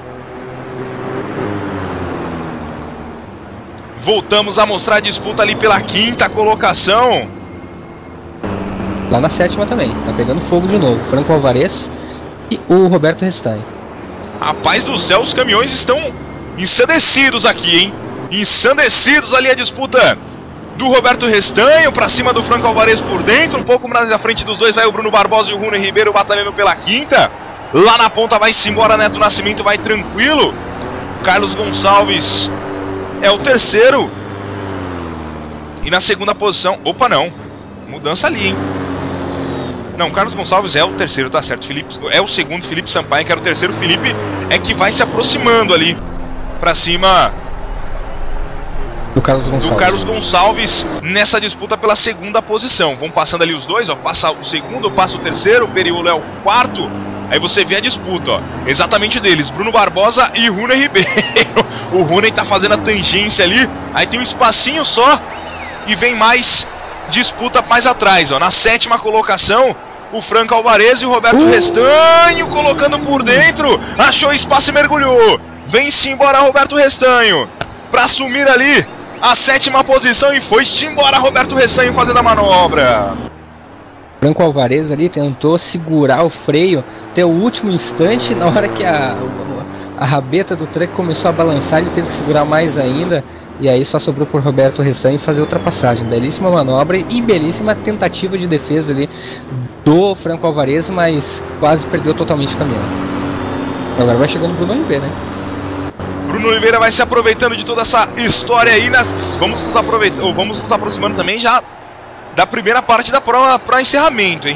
Voltamos a mostrar a disputa ali pela quinta colocação. Lá na sétima também, tá pegando fogo de novo. Franco Alvarez e o Roberto Restanho. Rapaz do céu, os caminhões estão ensandecidos aqui, hein? Ensandecidos ali a disputa do Roberto Restanho pra cima do Franco Alvarez por dentro. Um pouco mais à frente dos dois vai o Bruno Barbosa e o Rony Ribeiro batalhando pela quinta. Lá na ponta vai-se embora Neto Nascimento, vai tranquilo. Carlos Gonçalves é o terceiro. E na segunda posição, opa não, mudança ali, hein? Não, Carlos Gonçalves é o terceiro, tá certo. Felipe é o segundo, Felipe Sampaio, que era o terceiro. Felipe é que vai se aproximando ali pra cima do Carlos Gonçalves, do Carlos Gonçalves nessa disputa pela segunda posição. Vão passando ali os dois, ó. Passa o segundo, passa o terceiro, o Periolo é o quarto. Aí você vê a disputa, ó. Exatamente deles, Bruno Barbosa e Rony Ribeiro. O Rony tá fazendo a tangência ali. Aí tem um espacinho só e vem mais disputa mais atrás, ó. Na sétima colocação, o Franco Alvarez e o Roberto uh. Restanho colocando por dentro. Achou espaço e mergulhou. Vem-se embora Roberto Restanho para assumir ali a sétima posição e foi-se embora Roberto Restanho fazendo a manobra. Franco Alvarez ali tentou segurar o freio até o último instante. Na hora que a, a rabeta do truck começou a balançar, ele teve que segurar mais ainda. E aí só sobrou por Roberto Restanho fazer ultrapassagem. Belíssima manobra e belíssima tentativa de defesa ali do Franco Alvarez, mas quase perdeu totalmente o caminhão. Agora vai chegando o Bruno Oliveira, né? Bruno Oliveira vai se aproveitando de toda essa história aí. Nas... Vamos, nos aproveit... Ou vamos nos aproximando também já da primeira parte da prova para encerramento, hein?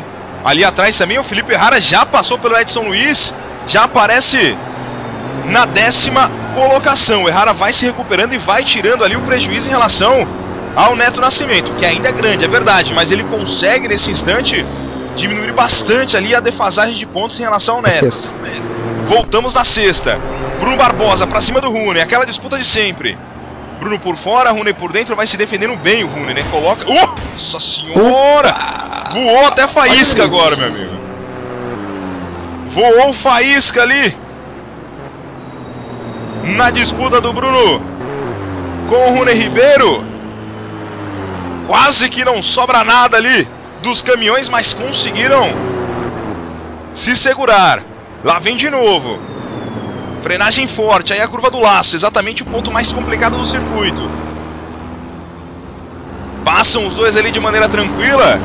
Ali atrás também o Felipe Errara já passou pelo Edson Luiz, já aparece na décima colocação. O Errara vai se recuperando e vai tirando ali o prejuízo em relação ao Neto Nascimento, que ainda é grande, é verdade, mas ele consegue nesse instante diminuir bastante ali a defasagem de pontos em relação ao Neto. Voltamos na sexta. Bruno Barbosa pra cima do Rune, aquela disputa de sempre. Bruno por fora, Rune por dentro, vai se defendendo bem o Rune, né? Coloca... Uh! Nossa senhora! Voou até faísca agora, meu amigo. Voou faísca ali. Na disputa do Bruno com o Rune Ribeiro. Quase que não sobra nada ali dos caminhões, mas conseguiram se segurar. Lá vem de novo. Frenagem forte, aí a curva do laço, exatamente o ponto mais complicado do circuito. Passam os dois ali de maneira tranquila.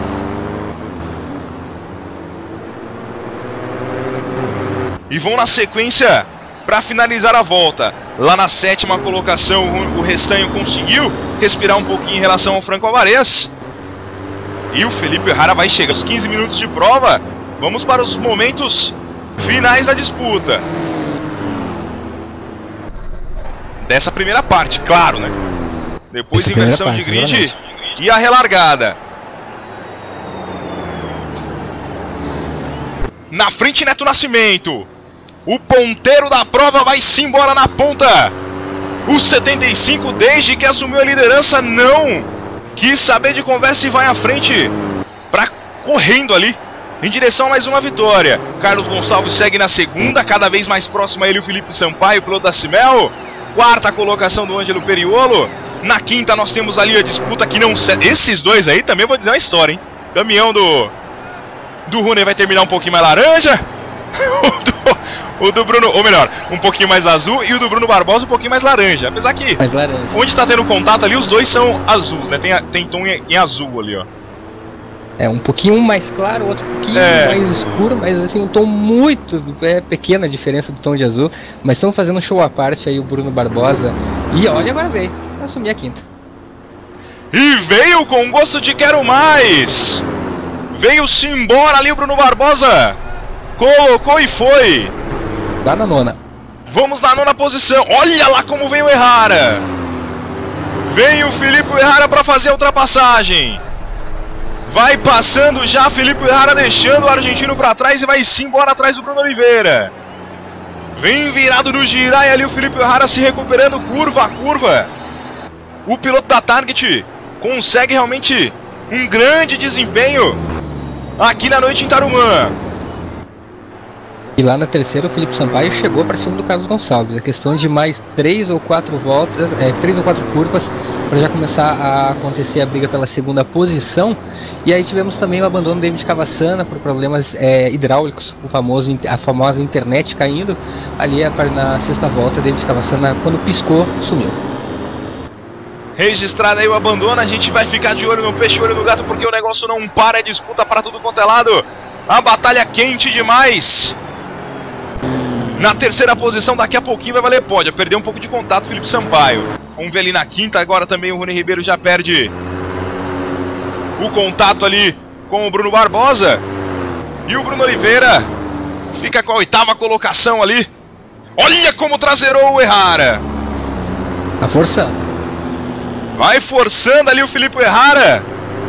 E vão na sequência para finalizar a volta. Lá na sétima colocação, o Restanho conseguiu respirar um pouquinho em relação ao Franco Alvarez. E o Felipe Errara vai chegar aos quinze minutos de prova. Vamos para os momentos finais da disputa. Dessa primeira parte, claro, né? Depois Essa inversão parte, de grid verdade. e a relargada. Na frente, Neto Nascimento. O ponteiro da prova vai-se embora na ponta. O setenta e cinco, desde que assumiu a liderança, não quis saber de conversa e vai à frente, pra, correndo ali, em direção a mais uma vitória. Carlos Gonçalves segue na segunda, cada vez mais próximo a ele o Felipe Sampaio, piloto da Cimel. Quarta colocação do Ângelo Periolo. Na quinta nós temos ali a disputa que não... Esses dois aí também vou dizer uma história, hein? Caminhão do... Do Rune vai terminar um pouquinho mais laranja. o, do, o do Bruno... Ou melhor, um pouquinho mais azul. E o do Bruno Barbosa um pouquinho mais laranja. Apesar que... Mais laranja. Onde tá tendo contato ali, os dois são azuis, né? Tem, tem tom em, em azul ali, ó. É, um pouquinho mais claro, outro pouquinho É. mais escuro, mas assim, um tom muito... É pequena a diferença do tom de azul, mas estão fazendo um show à parte aí o Bruno Barbosa. E olha, agora veio, assumir a quinta. E veio com gosto de quero mais. Veio-se embora ali o Bruno Barbosa. Colocou e foi. Dá na nona. Vamos na nona posição. Olha lá como vem o Errara. Vem o Felipe Errara para fazer a ultrapassagem. Vai passando já Felipe Errara, deixando o argentino para trás e vai sim embora atrás do Bruno Oliveira. Vem virado no girai ali o Felipe Errara, se recuperando curva a curva. O piloto da Target consegue realmente um grande desempenho aqui na noite em Tarumã. E lá na terceira o Felipe Sampaio chegou para cima do Carlos Gonçalves. É questão de mais três ou quatro voltas, é, três ou quatro curvas para já começar a acontecer a briga pela segunda posição. E aí tivemos também o abandono do David Cavassana por problemas é, hidráulicos, o famoso, a famosa internet caindo. Ali na sexta volta, David Cavassana, quando piscou, sumiu. Registrado aí o abandono, a gente vai ficar de olho no peixe, olho no gato, porque o negócio não para, é disputa para tudo quanto é lado. A batalha quente demais. Na terceira posição, daqui a pouquinho vai valer pódio. Perdeu um pouco de contato, Felipe Sampaio. Vamos ver ali na quinta, agora também o Rune Ribeiro já perde o contato ali com o Bruno Barbosa. E o Bruno Oliveira fica com a oitava colocação ali. Olha como traseirou o Errara. Tá forçando. Vai forçando ali o Felipe Errara.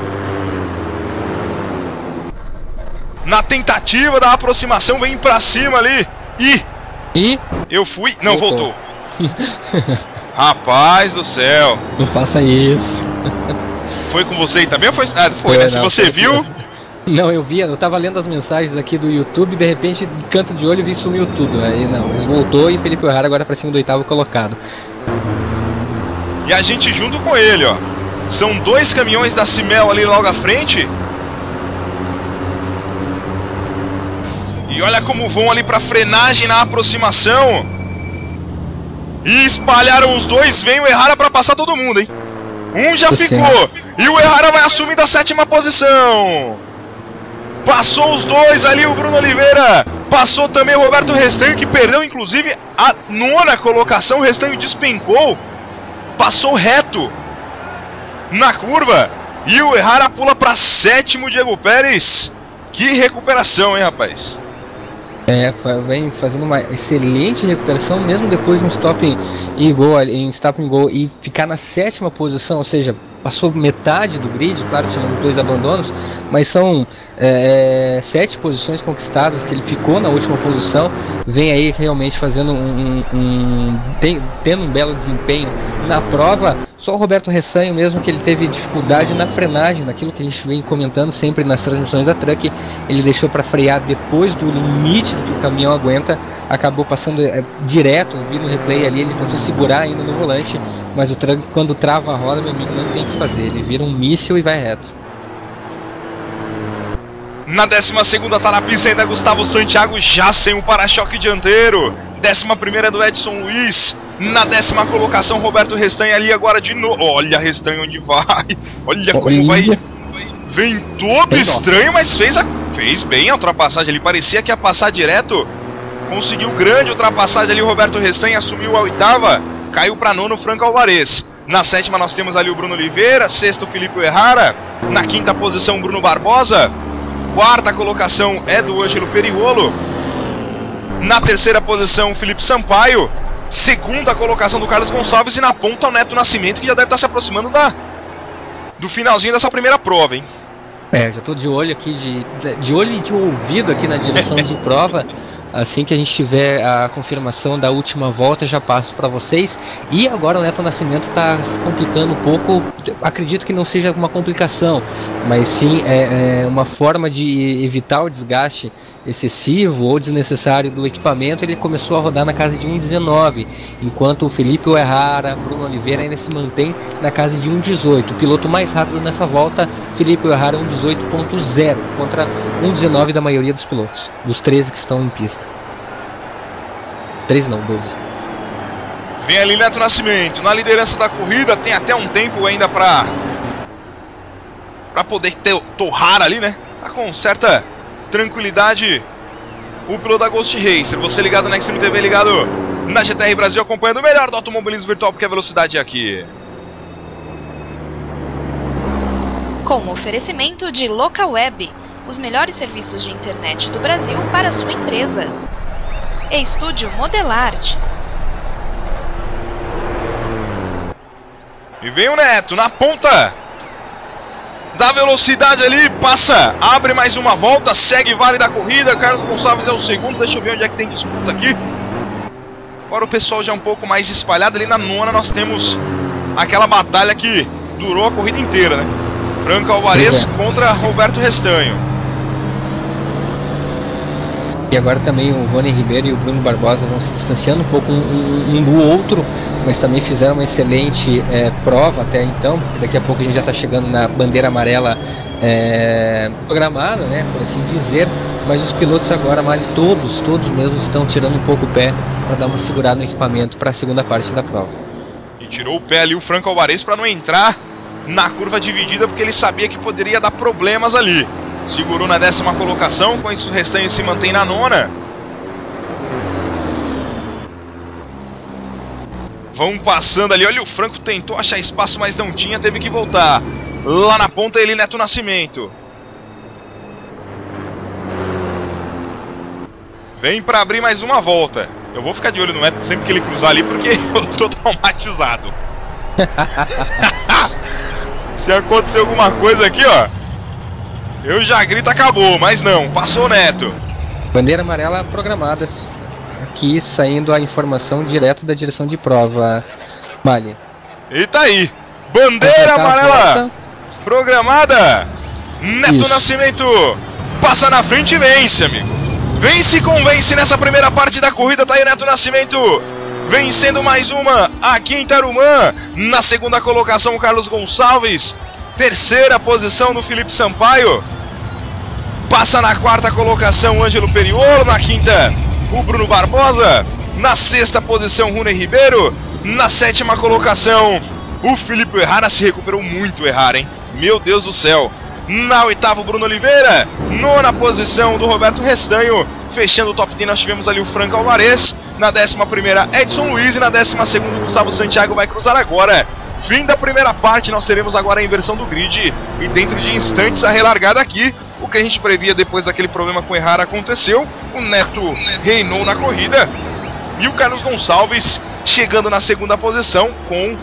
Na tentativa da aproximação, vem pra cima ali. E... E... Eu fui... Não, voltou. voltou. Rapaz do céu. Não faça isso. Foi com você aí também ou foi? Ah, foi, Foi, né? não, Se você foi viu... Não, eu via, eu tava lendo as mensagens aqui do YouTube e de repente, de canto de olho, vi sumiu tudo. Aí não, ele voltou e Felipe Errara agora pra cima do oitavo colocado. E a gente junto com ele, ó. São dois caminhões da Cimel ali logo à frente. E olha como vão ali pra frenagem na aproximação. E espalharam os dois, vem o Errara pra passar todo mundo, hein? Um já Você ficou. acha? E o Errara vai assumindo a sétima posição. Passou os dois ali, o Bruno Oliveira. Passou também o Roberto Restanho, que perdeu inclusive a nona colocação. O Restanho despencou. Passou reto na curva. E o Errara pula para sétimo, Diego Pérez. Que recuperação, hein, rapaz? É, vem fazendo uma excelente recuperação, mesmo depois de um stop em gol, em stop em gol e ficar na sétima posição, ou seja, passou metade do grid, claro, tirando dois abandonos, mas são é, sete posições conquistadas que ele ficou na última posição. Vem aí realmente fazendo um, um, um tem, tendo um belo desempenho na prova. Só o Roberto Ressanho mesmo que ele teve dificuldade na frenagem, naquilo que a gente vem comentando sempre nas transmissões da Truck. Ele deixou para frear depois do limite do que o caminhão aguenta, acabou passando é, direto. Eu vi no replay ali, ele tentou segurar ainda no volante, mas o Truck, quando trava a roda, meu amigo, não tem o que fazer, ele vira um míssil e vai reto. Na décima segunda tá na pista ainda Gustavo Santiago, já sem o para-choque dianteiro. Décima primeira é do Edson Luiz. Na décima colocação, Roberto Restanho ali agora de novo. Olha, Restanho onde vai. Olha como Olha. vai. Vem todo estranho, mas fez, a... fez bem a ultrapassagem. Ele parecia que ia passar direto. Conseguiu grande ultrapassagem ali. O Roberto Restanho assumiu a oitava. Caiu para nono, Franco Alvarez. Na sétima nós temos ali o Bruno Oliveira. Sexto, Felipe Errara. Na quinta posição, Bruno Barbosa. Quarta colocação é do Ângelo Periolo. Na terceira posição, Felipe Sampaio. Segunda colocação do Carlos Gonçalves. E na ponta o Neto Nascimento, que já deve estar se aproximando da, do finalzinho dessa primeira prova, hein? É, já estou de olho aqui, de, de olho e de ouvido aqui na direção de prova. Assim que a gente tiver a confirmação da última volta, já passo para vocês. E agora o Neto Nascimento está se complicando um pouco. Acredito que não seja uma complicação, mas sim é, é uma forma de evitar o desgaste excessivo ou desnecessário do equipamento. Ele começou a rodar na casa de um dezenove, enquanto o Felipe Errara, Bruno Oliveira ainda se mantém na casa de um dezoito. O piloto mais rápido nessa volta, Felipe Errara, um dezoito ponto zero contra um dezenove da maioria dos pilotos, dos treze que estão em pista. treze não, doze. Vem ali Neto Nascimento na liderança da corrida, tem até um tempo ainda para para poder ter, torrar ali, né? Tá com certa tranquilidade o piloto da Ghost Racer. Você ligado na Extreme T V, ligado na G T R Brasil, acompanhando o melhor do automobilismo virtual, porque a velocidade é aqui. Com oferecimento de Localweb, os melhores serviços de internet do Brasil para a sua empresa. E Estúdio Modelart. E vem o Neto na ponta da velocidade ali, passa, abre mais uma volta, segue vale da corrida. Carlos Gonçalves é o segundo, deixa eu ver onde é que tem disputa aqui. Agora o pessoal já é um pouco mais espalhado. Ali na nona nós temos aquela batalha que durou a corrida inteira, né? Franco Alvarez é. contra Roberto Restanho. E agora também o Rony Ribeiro e o Bruno Barbosa vão se distanciando um pouco um, um, um do outro, mas também fizeram uma excelente é, prova até então. Daqui a pouco a gente já está chegando na bandeira amarela é, programada, né, por assim dizer. Mas os pilotos agora, mas todos, todos mesmo estão tirando um pouco o pé para dar uma segurada no equipamento para a segunda parte da prova. E tirou o pé ali o Franco Alvarez para não entrar na curva dividida, porque ele sabia que poderia dar problemas ali. Segurou na décima colocação, com isso o Restanho se mantém na nona. Vão passando ali, olha, o Franco tentou achar espaço, mas não tinha, teve que voltar. Lá na ponta ele, Neto Nascimento. Vem para abrir mais uma volta. Eu vou ficar de olho no Neto sempre que ele cruzar ali, porque eu tô traumatizado. Se acontecer alguma coisa aqui, ó, eu já grito, acabou, mas não, passou o Neto. Bandeira amarela programada. Aqui saindo a informação direto da direção de prova, Mali. E tá aí, bandeira amarela programada. Neto Isso. Nascimento passa na frente e vence, amigo. Vence e convence nessa primeira parte da corrida. Tá aí o Neto Nascimento vencendo mais uma aqui em Tarumã. Na segunda colocação, o Carlos Gonçalves. Terceira posição do Felipe Sampaio. Passa na quarta colocação o Ângelo Periolo. Na quinta, o Bruno Barbosa. Na sexta posição, Rony Ribeiro. Na sétima colocação, o Felipe Errara. Se recuperou muito, Errara, hein? Meu Deus do céu. Na oitava, o Bruno Oliveira. Nona posição do Roberto Restanho. Fechando o top dez, nós tivemos ali o Franco Alvarez. Na décima primeira, Edson Luiz. E na décima segunda, Gustavo Santiago vai cruzar agora. Fim da primeira parte, nós teremos agora a inversão do grid. E dentro de instantes, a relargada aqui O que a gente previa depois daquele problema com o Errara aconteceu. O Neto reinou na corrida. E o Carlos Gonçalves chegando na segunda posição com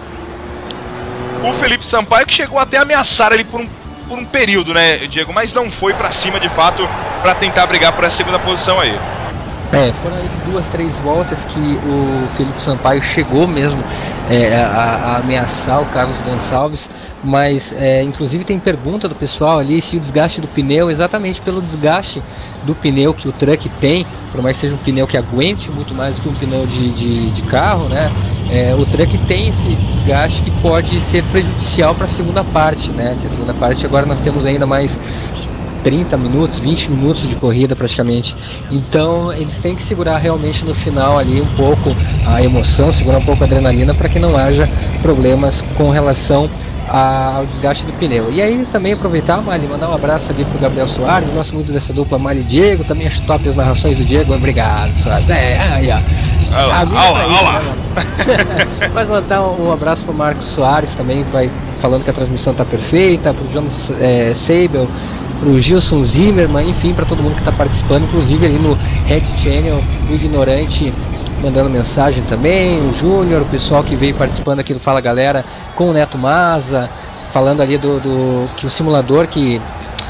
o Felipe Sampaio, que chegou até a ameaçar ali por um, por um período, né, Diego? Mas não foi pra cima de fato para tentar brigar por essa segunda posição aí. É, foram aí duas, três voltas que o Felipe Sampaio chegou mesmo é, a, a ameaçar o Carlos Gonçalves, mas é, inclusive tem pergunta do pessoal ali se o desgaste do pneu, exatamente pelo desgaste do pneu que o truck tem, por mais que seja um pneu que aguente muito mais do que um pneu de, de, de carro, né? É, o truck tem esse desgaste que pode ser prejudicial para a segunda parte, né? Que a segunda parte agora nós temos ainda mais trinta minutos, vinte minutos de corrida praticamente. Então eles têm que segurar realmente no final ali um pouco a emoção, segurar um pouco a adrenalina para que não haja problemas com relação ao desgaste do pneu. E aí também aproveitar, Mali, mandar um abraço ali pro Gabriel Soares, gosto muito dessa dupla Mali e Diego, também acho top as narrações do Diego, obrigado, Soares. É, aí, ó. Olha lá, Mas mandar um, um abraço pro Marcos Soares também, que vai falando que a transmissão tá perfeita, pro Jonas é, Seibel, pro Gilson Zimmermann, enfim, para todo mundo que está participando, inclusive ali no Red Channel, o Ignorante mandando mensagem também, o Júnior, o pessoal que veio participando aqui do Fala Galera com o Neto Maza, falando ali do, do que o simulador que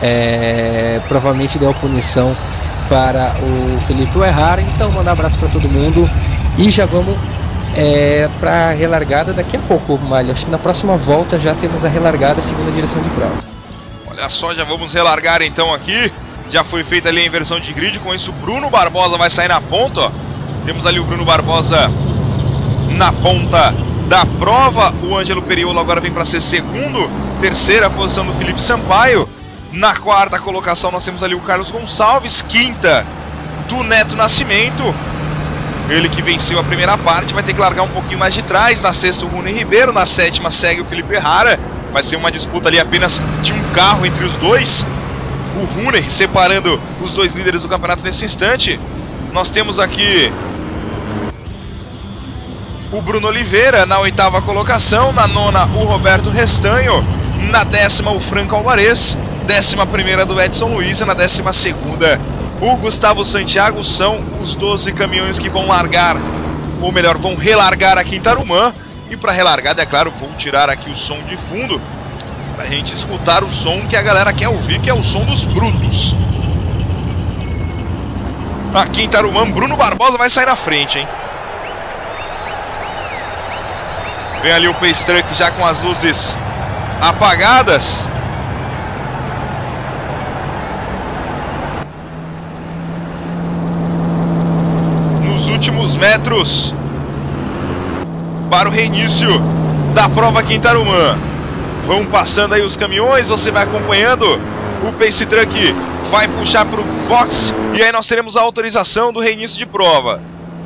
é, provavelmente deu a punição para o Felipe Errara. Então mandar um abraço para todo mundo e já vamos é, para a relargada daqui a pouco, Malha. Acho que na próxima volta já temos a relargada segunda direção de prova. Olha só, já vamos relargar então aqui. Já foi feita ali a inversão de grid. Com isso, Bruno Barbosa vai sair na ponta, ó. Temos ali o Bruno Barbosa na ponta da prova. O Ângelo Periolo agora vem para ser segundo. Terceira posição do Felipe Sampaio. Na quarta colocação nós temos ali o Carlos Gonçalves. Quinta do Neto Nascimento. Ele que venceu a primeira parte vai ter que largar um pouquinho mais de trás. Na sexta o Rune Ribeiro. Na sétima segue o Felipe Errara. Vai ser uma disputa ali apenas de um carro entre os dois. O Rune separando os dois líderes do campeonato nesse instante. Nós temos aqui o Bruno Oliveira na oitava colocação. Na nona o Roberto Restanho. Na décima o Franco Alvarez. Décima primeira do Edson Luiz. Na décima segunda o Gustavo Santiago. São os doze caminhões que vão largar, ou melhor, vão relargar aqui em Tarumã. E para relargada, é claro, vou tirar aqui o som de fundo pra gente escutar o som que a galera quer ouvir, que é o som dos brutos. Aqui em Tarumã, Bruno Barbosa vai sair na frente, hein? Vem ali o Pace Truck já com as luzes apagadas. Nos últimos metros para o reinício da prova aqui em Tarumã. Vão passando aí os caminhões, você vai acompanhando. O Pace Truck vai puxar para o box e aí nós teremos a autorização do reinício de prova.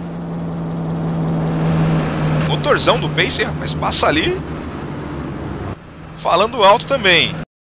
Motorzão do Pace, rapaz, passa ali falando alto também.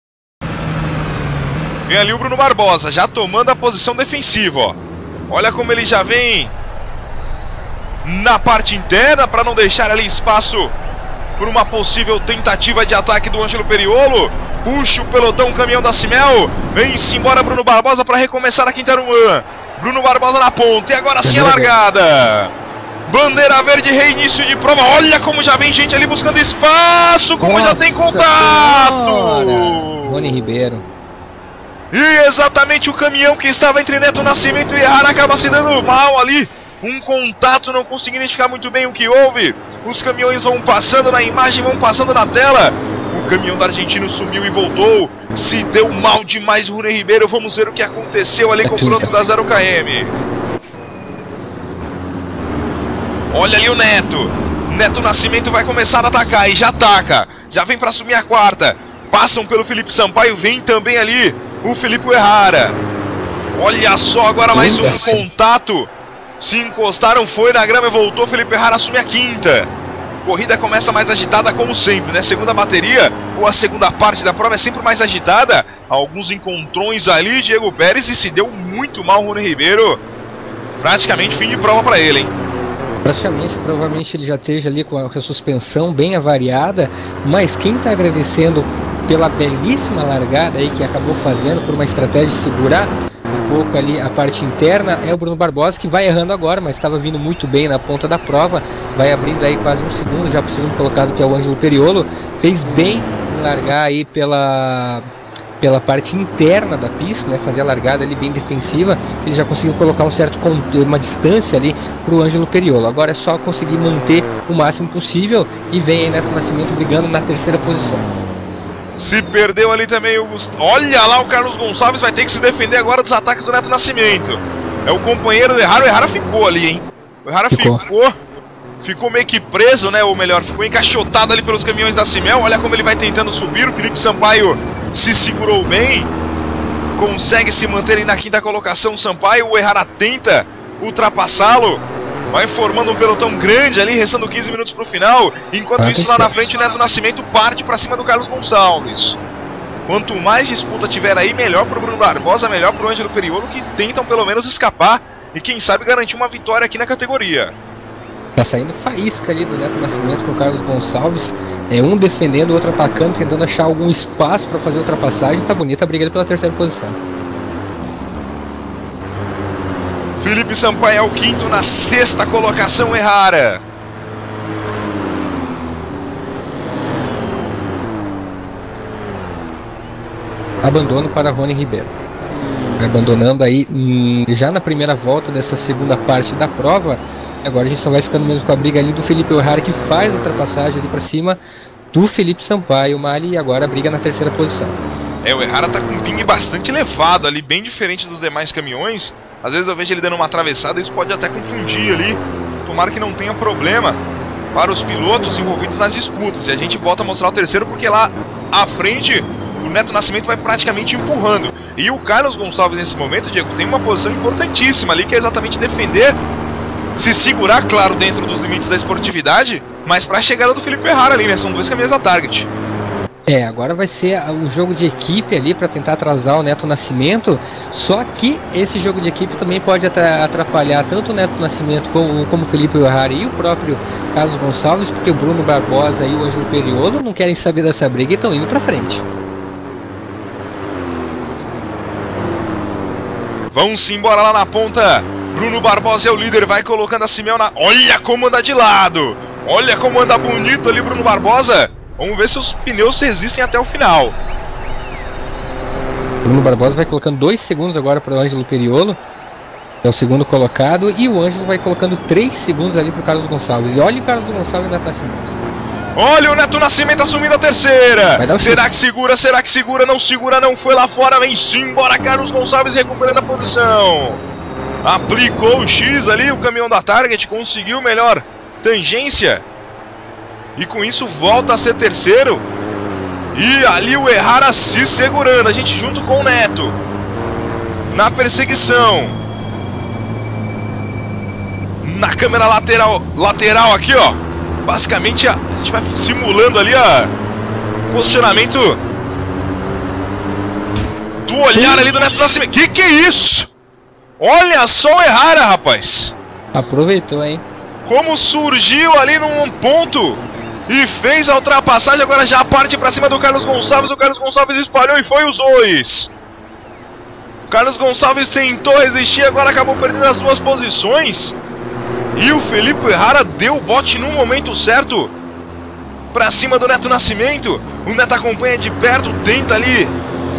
Vem ali o Bruno Barbosa, já tomando a posição defensiva, ó. Olha como ele já vem na parte interna para não deixar ali espaço por uma possível tentativa de ataque do Ângelo Periolo. Puxa o pelotão, o caminhão da Cimel. Vem-se embora Bruno Barbosa para recomeçar aqui em Tarumã. Bruno Barbosa na ponta e agora sim a largada. Bandeira verde, reinício de prova. Olha como já vem gente ali buscando espaço, como Nossa já tem contato. Rony Ribeiro. E exatamente o caminhão que estava entre Neto Nascimento e Errara acaba se dando mal ali. Um contato, não consegui identificar muito bem o que houve. Os caminhões vão passando na imagem, vão passando na tela. O caminhão da Argentina sumiu e voltou. Se deu mal demais o Rune Ribeiro. Vamos ver o que aconteceu ali com o piloto da zero K M. Olha ali o Neto. Neto Nascimento vai começar a atacar e já ataca. Já vem para assumir a quarta. Passam pelo Felipe Sampaio, vem também ali o Felipe Errara. Olha só, agora mais um contato. Se encostaram, foi na grama e voltou. Felipe Errara assume a quinta. Corrida começa mais agitada como sempre, né? Segunda bateria ou a segunda parte da prova é sempre mais agitada. Alguns encontrões ali, Diego Pérez, e se deu muito mal o Rony Ribeiro. Praticamente fim de prova para ele, hein? Praticamente, provavelmente ele já esteja ali com a, com a suspensão bem avariada. Mas quem está agradecendo pela belíssima largada aí que acabou fazendo por uma estratégia de segurar um pouco ali a parte interna, é o Bruno Barbosa que vai errando agora, mas estava vindo muito bem na ponta da prova, vai abrindo aí quase um segundo já para o segundo colocado, que é o Ângelo Periolo. Fez bem em largar aí pela, pela parte interna da pista, né, fazer a largada ali bem defensiva, ele já conseguiu colocar um certo, uma distância ali para o Ângelo Periolo. Agora é só conseguir manter o máximo possível e vem aí Neto Nascimento brigando na terceira posição. Se perdeu ali também o Gust... Olha lá, o Carlos Gonçalves vai ter que se defender agora dos ataques do Neto Nascimento. É o companheiro do Errara, o Errara ficou ali, hein? O Errara ficou. ficou, ficou meio que preso, né? Ou melhor, ficou encaixotado ali pelos caminhões da Simel. Olha como ele vai tentando subir, o Felipe Sampaio se segurou bem, consegue se manter aí na quinta colocação. O Sampaio, o Errara tenta ultrapassá-lo. Vai formando um pelotão grande ali, restando quinze minutos para o final. Enquanto ah, isso, lá na frente, o Neto Nascimento parte para cima do Carlos Gonçalves. Quanto mais disputa tiver aí, melhor para o Bruno Barbosa, melhor para o Ângelo Periolo, que tentam pelo menos escapar e quem sabe garantir uma vitória aqui na categoria. Tá saindo faísca ali do Neto Nascimento com o Carlos Gonçalves. É um defendendo, o outro atacando, tentando achar algum espaço para fazer ultrapassagem. Tá bonita a briga pela terceira posição. Felipe Sampaio é o quinto, na sexta colocação, Errara. Abandono para Rony Ribeiro. Abandonando aí hum, já na primeira volta dessa segunda parte da prova. Agora a gente só vai ficando mesmo com a briga ali do Felipe Errara, que faz a ultrapassagem ali para cima do Felipe Sampaio, Mali, e agora a briga na terceira posição. É, o Errara tá com um ping bastante elevado ali, bem diferente dos demais caminhões. Às vezes eu vejo ele dando uma atravessada, isso pode até confundir ali. Tomara que não tenha problema para os pilotos envolvidos nas disputas. E a gente volta a mostrar o terceiro, porque lá à frente o Neto Nascimento vai praticamente empurrando. E o Carlos Gonçalves nesse momento, Diego, tem uma posição importantíssima ali, que é exatamente defender, se segurar, claro, dentro dos limites da esportividade, mas para a chegada do Felipe Errara ali, né? São dois caminhões a target. É, agora vai ser um jogo de equipe ali para tentar atrasar o Neto Nascimento, só que esse jogo de equipe também pode atrapalhar tanto o Neto Nascimento como, como o Felipe Errara e o próprio Carlos Gonçalves, porque o Bruno Barbosa e o Ângelo Periolo não querem saber dessa briga e estão indo para frente. Vamos embora lá na ponta. Bruno Barbosa é o líder, vai colocando a Simel na... Olha como anda de lado! Olha como anda bonito ali Bruno Barbosa! Vamos ver se os pneus resistem até o final. Bruno Barbosa vai colocando dois segundos agora para o Ângelo Periolo, é o segundo colocado, e o Ângelo vai colocando três segundos ali para o Carlos Gonçalves. E olha o Carlos Gonçalves na Nascimento. Olha o Neto Nascimento assumindo a terceira. Será que segura? Será que segura? Não segura, não foi lá fora. Vem-se embora Carlos Gonçalves recuperando a posição. Aplicou o X ali, o caminhão da Target, conseguiu melhor tangência. E com isso volta a ser terceiro. E ali o Errara se segurando. A gente junto com o Neto na perseguição. Na câmera lateral, lateral aqui, ó. Basicamente a, a gente vai simulando ali a posicionamento do olhar ali do Neto Nascimento. Que que é isso? Olha só o Errara, rapaz. Aproveitou, hein? Como surgiu ali num ponto e fez a ultrapassagem. Agora já parte pra cima do Carlos Gonçalves. O Carlos Gonçalves espalhou e foi os dois. O Carlos Gonçalves tentou resistir, agora acabou perdendo as duas posições. E o Felipe Errara deu o bote no momento certo pra cima do Neto Nascimento. O Neto acompanha de perto, tenta ali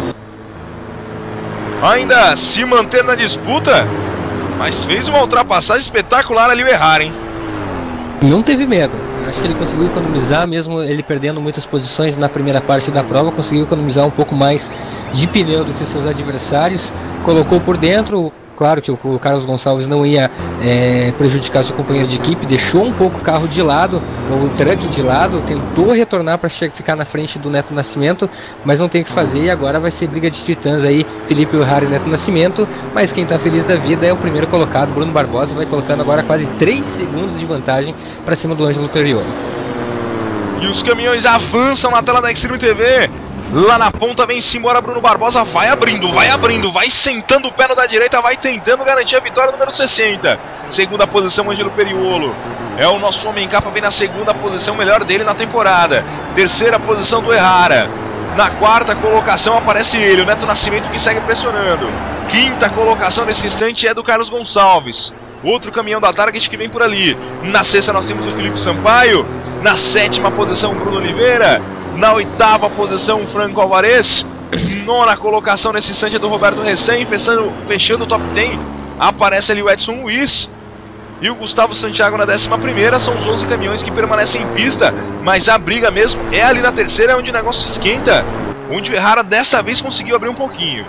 ainda se manter na disputa, mas fez uma ultrapassagem espetacular ali o Errara, hein? Não teve medo. Acho que ele conseguiu economizar, mesmo ele perdendo muitas posições na primeira parte da prova, conseguiu economizar um pouco mais de pneu do que seus adversários, colocou por dentro. Claro que o Carlos Gonçalves não ia é, prejudicar seu companheiro de equipe, deixou um pouco o carro de lado, o truck de lado, tentou retornar para ficar na frente do Neto Nascimento, mas não tem o que fazer e agora vai ser briga de titãs aí, Felipe Errara e Neto Nascimento, mas quem está feliz da vida é o primeiro colocado, Bruno Barbosa, vai colocando agora quase três segundos de vantagem para cima do Ângelo Periolo. E os caminhões avançam na tela da Extreme T V. Lá na ponta vem-se embora Bruno Barbosa, vai abrindo, vai abrindo, vai sentando o pé no da direita, vai tentando garantir a vitória número sessenta. Segunda posição, Ângelo Periolo. É o nosso homem capa, bem na segunda posição, melhor dele na temporada. Terceira posição do Errara. Na quarta colocação aparece ele, o Neto Nascimento, que segue pressionando. Quinta colocação nesse instante é do Carlos Gonçalves. Outro caminhão da Target que vem por ali. Na sexta nós temos o Felipe Sampaio. Na sétima posição, Bruno Oliveira. Na oitava posição, Franco Alvarez. Nona colocação nesse instante é do Roberto Recém. Fechando, fechando o top dez, aparece ali o Edson Luiz. E o Gustavo Santiago na décima primeira. São os onze caminhões que permanecem em pista. Mas a briga mesmo é ali na terceira, onde o negócio esquenta. Onde o Errara dessa vez conseguiu abrir um pouquinho.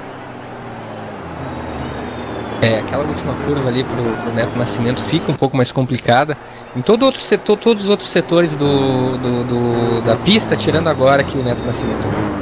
É, aquela última curva ali pro, pro Neto Nascimento fica um pouco mais complicada. Em todo outro setor, todos os outros setores do, do, do, da pista, tirando agora aqui o Neto Nascimento.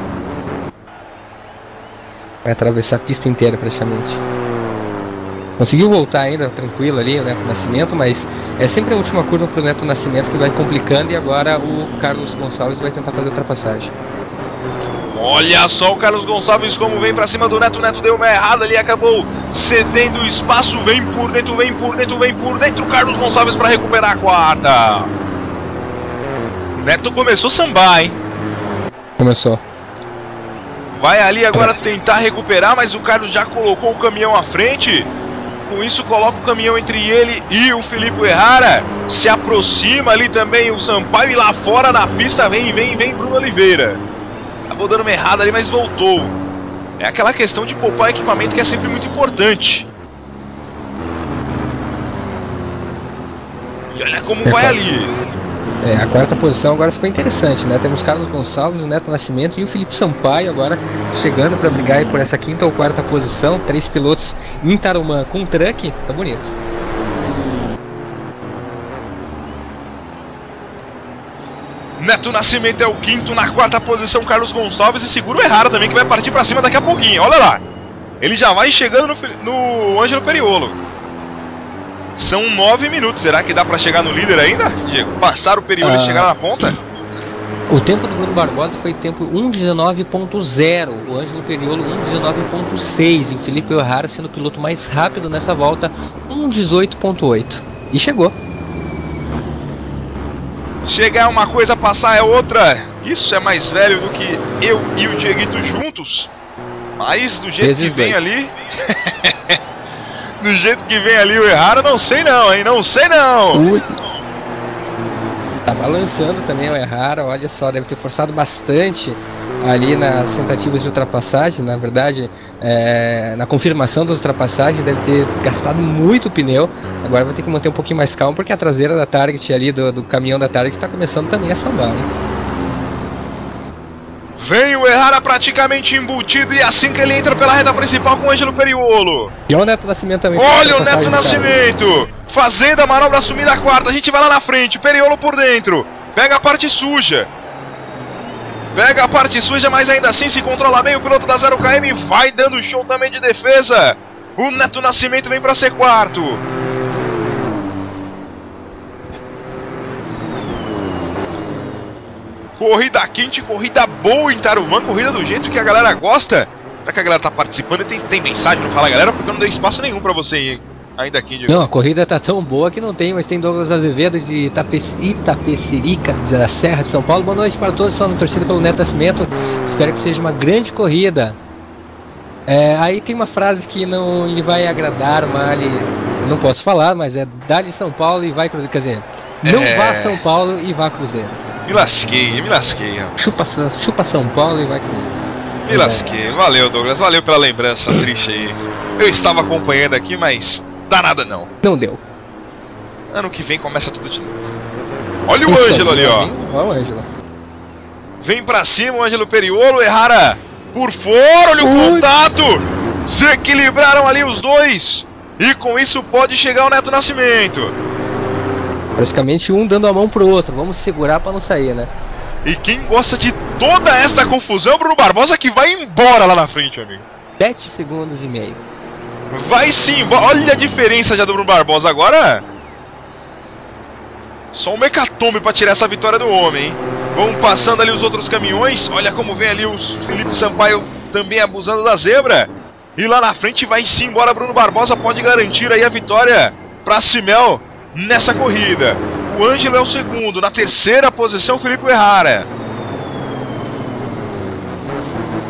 Vai atravessar a pista inteira praticamente. Conseguiu voltar ainda tranquilo ali o Neto Nascimento, mas é sempre a última curva pro Neto Nascimento que vai complicando, e agora o Carlos Gonçalves vai tentar fazer a ultrapassagem. Olha só o Carlos Gonçalves como vem pra cima do Neto. O Neto deu uma errada ali, acabou cedendo o espaço. Vem por dentro, vem por dentro, vem por dentro. Carlos Gonçalves pra recuperar a quarta. O Neto começou a sambar, hein? Começou. Vai ali agora tentar recuperar, mas o Carlos já colocou o caminhão à frente. Com isso coloca o caminhão entre ele e o Felipe Errara. Se aproxima ali também o Sampaio, e lá fora na pista vem, vem, vem Bruno Oliveira. Acabou dando uma errada ali, mas voltou. É aquela questão de poupar equipamento que é sempre muito importante. E olha como vai ali. É, a quarta posição agora ficou interessante, né? Temos Carlos Gonçalves, o Neto Nascimento e o Felipe Sampaio agora chegando para brigar aí por essa quinta ou quarta posição. Três pilotos em Tarumã com um truck, tá bonito. Neto Nascimento é o quinto, na quarta posição Carlos Gonçalves, e segura o Errara também, que vai partir para cima daqui a pouquinho. Olha lá, ele já vai chegando no, no Ângelo Periolo. São nove minutos, será que dá para chegar no líder ainda, Diego? Passar o Periolo ah, e chegar na ponta? O tempo do Bruno Barbosa foi tempo um dezenove ponto zero, o Ângelo Periolo um dezenove ponto seis, e o Felipe Errara sendo o piloto mais rápido nessa volta, um dezoito ponto oito. E chegou. Chegar é uma coisa, passar é outra. Isso é mais velho do que eu e o Dieguito juntos. Mas do jeito que vem ali... do jeito que vem ali o Errara, não sei não, hein? Não sei não! Ui. Tá balançando também o Errara, olha só, deve ter forçado bastante ali nas tentativas de ultrapassagem. Na verdade, é, na confirmação das ultrapassagens, deve ter gastado muito pneu. Agora vai ter que manter um pouquinho mais calmo, porque a traseira da Target ali, do, do caminhão da Target, está começando também a sambar, né? Vem o Errara praticamente embutido, e assim que ele entra pela reta principal com o Ângelo Periolo. E olha o Neto Nascimento também. Olha o Neto Nascimento fazendo a manobra, assumida a quarta. A gente vai lá na frente, Periolo por dentro. Pega a parte suja. Pega a parte suja, mas ainda assim se controla bem o piloto da zero K M. Vai dando show também de defesa. O Neto Nascimento vem para ser quarto. Corrida quente, corrida boa em Tarumã, corrida do jeito que a galera gosta. Será que a galera tá participando? Tem, tem mensagem? Não fala, galera, porque eu não dei espaço nenhum pra você ir ainda aqui, Diego. Não, a corrida tá tão boa que não tem, mas tem Douglas Azevedo de Itape... Itapecerica, da Serra de São Paulo. Boa noite para todos, estão na torcida pelo Neto Nascimento. Espero que seja uma grande corrida. É, aí tem uma frase que não lhe vai agradar, mas eu não posso falar, mas é dá-lhe São Paulo e vai Cruzeiro. Quer dizer, não é... vá São Paulo e vá Cruzeiro. Me lasquei, me lasquei. Chupa, chupa São Paulo e vai Cruzeiro. Me é. lasquei. Valeu, Douglas. Valeu pela lembrança triste aí. Eu estava acompanhando aqui, mas dá nada não. Não deu. Ano que vem começa tudo de novo. Olha o Isso, Ângelo ali, ó. Olha o Ângelo. Vem pra cima o Ângelo Periolo. Errara por fora. Olha o Ui. contato. Se equilibraram ali os dois. E com isso pode chegar o Neto Nascimento. Praticamente um dando a mão pro outro. Vamos segurar pra não sair, né? E quem gosta de toda esta confusão, Bruno Barbosa, que vai embora lá na frente, amigo. sete segundos e meio. Vai sim, olha a diferença já do Bruno Barbosa agora. Só um hecatombe pra tirar essa vitória do homem, hein? Vão passando ali os outros caminhões. Olha como vem ali o Felipe Sampaio também abusando da zebra. E lá na frente vai sim embora Bruno Barbosa. Pode garantir aí a vitória pra Simel nessa corrida. O Ângelo é o segundo. Na terceira posição, Felipe Errara.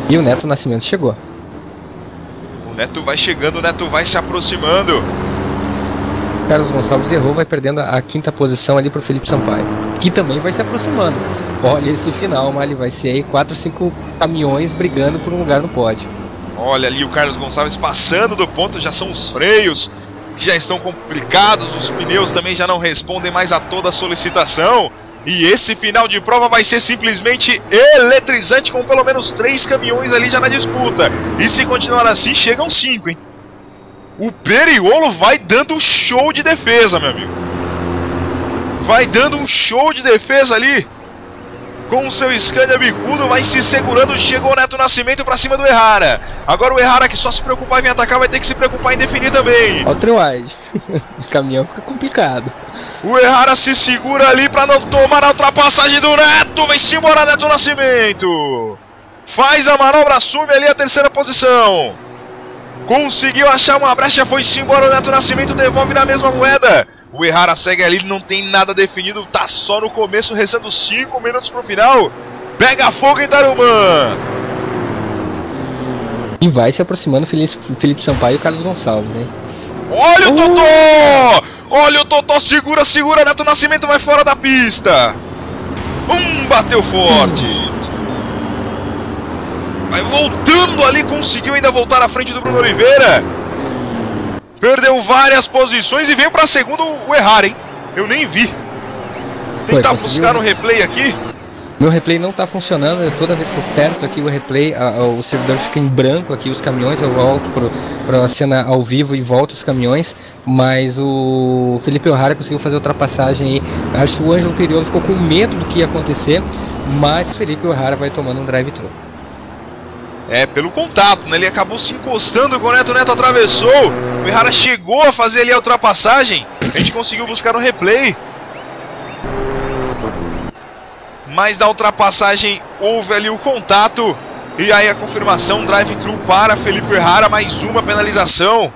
E o Neto Nascimento chegou. O Neto vai chegando, o Neto vai se aproximando. Carlos Gonçalves errou, vai perdendo a quinta posição ali pro Felipe Sampaio, que também vai se aproximando. Olha esse final, mas ele vai ser aí quatro, cinco caminhões brigando por um lugar no pódio. Olha ali o Carlos Gonçalves passando do ponto, já são os freios que já estão complicados, os pneus também já não respondem mais a toda a solicitação. E esse final de prova vai ser simplesmente eletrizante, com pelo menos três caminhões ali já na disputa. E se continuar assim, chegam cinco, hein? O Periolo vai dando um show de defesa, meu amigo. Vai dando um show de defesa ali. Com o seu Scania bicudo, vai se segurando. Chegou o Neto Nascimento pra cima do Errara. Agora o Errara, que só se preocupar em atacar, vai ter que se preocupar em definir também. Olha o trio-wide. O caminhão fica complicado. O Errara se segura ali pra não tomar a ultrapassagem do Neto. Vai-se embora, Neto Nascimento. Faz a manobra, assume ali a terceira posição. Conseguiu achar uma brecha, foi-se embora o Neto Nascimento, devolve na mesma moeda. O Errara segue ali, não tem nada definido, tá só no começo, restando cinco minutos pro final. Pega fogo em Tarumã. E vai se aproximando o Felipe, Felipe Sampaio e o Carlos Gonçalves, hein? Olha o Totó! Olha o Totó, segura, segura, Neto Nascimento vai fora da pista. Um, bateu forte. Vai voltando ali, conseguiu ainda voltar à frente do Bruno Oliveira. Perdeu várias posições e veio para segundo o Errara, hein? Eu nem vi. Tentar Foi, buscar no replay aqui. Meu replay não tá funcionando. Toda vez que eu aperto aqui o replay, a, a, o servidor fica em branco aqui, os caminhões. Eu volto para a cena ao vivo e volto os caminhões. Mas o Felipe Errara conseguiu fazer a ultrapassagem aí. Acho que o Ângelo Periolo ficou com medo do que ia acontecer. Mas Felipe Errara vai tomando um drive-thru. É, pelo contato, né? Ele acabou se encostando quando o Neto Neto atravessou. O Errara chegou a fazer ali a ultrapassagem. A gente conseguiu buscar no replay. Mas da ultrapassagem houve ali o contato. E aí a confirmação, drive-thru para Felipe Errara. Mais uma penalização.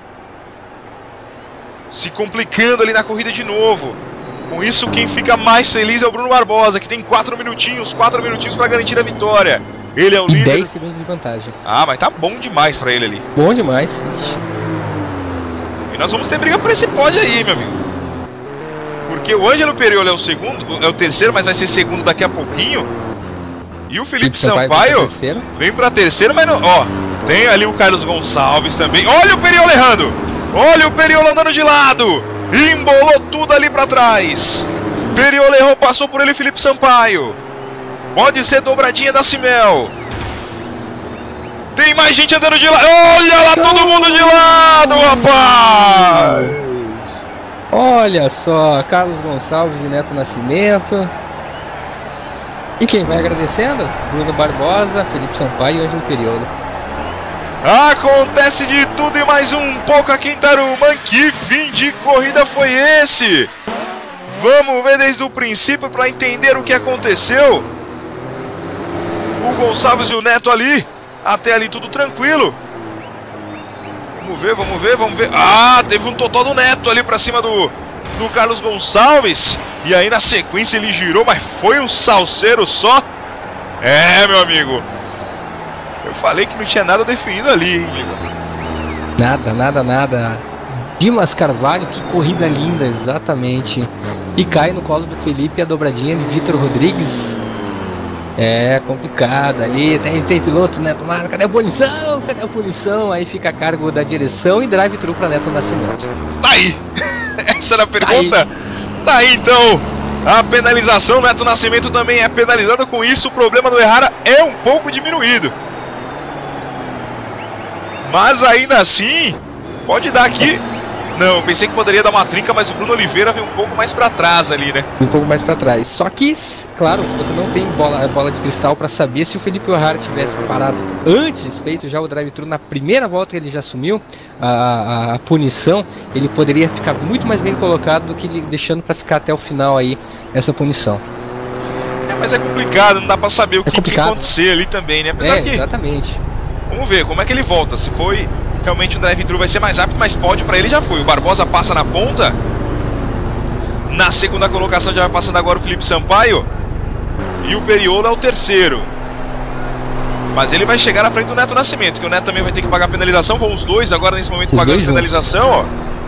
Se complicando ali na corrida de novo. Com isso, quem fica mais feliz é o Bruno Barbosa, que tem quatro minutinhos, quatro minutinhos para garantir a vitória. Ele é o e líder. dez segundos de vantagem. Ah, mas tá bom demais pra ele ali. Bom demais. E nós vamos ter briga por esse pódio aí, meu amigo. Porque o Ângelo Periolo é o segundo, é o terceiro, mas vai ser segundo daqui a pouquinho. E o Felipe, Felipe Sampaio, Sampaio vem pra terceiro, mas não. Ó, tem ali o Carlos Gonçalves também. Olha o Periolo errando! Olha o Periolo andando de lado! Embolou tudo ali pra trás. Periolo errou, passou por ele Felipe Sampaio. Pode ser dobradinha da Simel. Tem mais gente andando de lado. Olha lá, todo mundo de lado, rapaz! Olha só, Carlos Gonçalves e Neto Nascimento. E quem vai agradecendo? Bruno Barbosa, Felipe Sampaio e Ângelo Periolo. Acontece de tudo e mais um pouco aqui em Tarumã. Que fim de corrida foi esse? Vamos ver desde o princípio para entender o que aconteceu. O Gonçalves e o Neto ali, até ali tudo tranquilo. Vamos ver, vamos ver, vamos ver. Ah, teve um totó do Neto ali pra cima do, do Carlos Gonçalves. E aí na sequência ele girou, mas foi um salseiro só. É, meu amigo. Eu falei que não tinha nada definido ali, hein, Diego? Nada, nada, nada. Dimas Carvalho, que corrida linda, exatamente. E cai no colo do Felipe a dobradinha de Vitor Rodrigues. É complicado ali, tem, tem piloto, Neto Marco, cadê a punição? Cadê a punição? Aí fica a cargo da direção e drive-thru para Neto Nascimento. Tá aí! Essa era a pergunta? Tá aí. Tá aí então! A penalização, Neto Nascimento também é penalizado com isso, o problema do Errara é um pouco diminuído. Mas ainda assim, pode dar aqui. Não, eu pensei que poderia dar uma trinca, mas o Bruno Oliveira veio um pouco mais pra trás ali, né? Um pouco mais pra trás. Só que, claro, você não tem bola, bola de cristal pra saber se o Felipe Errara tivesse parado antes, feito já o drive-thru na primeira volta que ele já assumiu a, a, a punição, ele poderia ficar muito mais bem colocado do que deixando pra ficar até o final aí essa punição. É, mas é complicado, não dá pra saber o é que, que ia acontecer ali também, né? Apesar é, que... exatamente. Vamos ver como é que ele volta, se foi... Realmente o drive-thru vai ser mais rápido, mas pódio para ele já foi. O Barbosa passa na ponta. Na segunda colocação já vai passando agora o Felipe Sampaio. E o Periolo é o terceiro. Mas ele vai chegar na frente do Neto Nascimento, que o Neto também vai ter que pagar penalização. Vão os dois agora nesse momento Os pagando dois penalização, ó.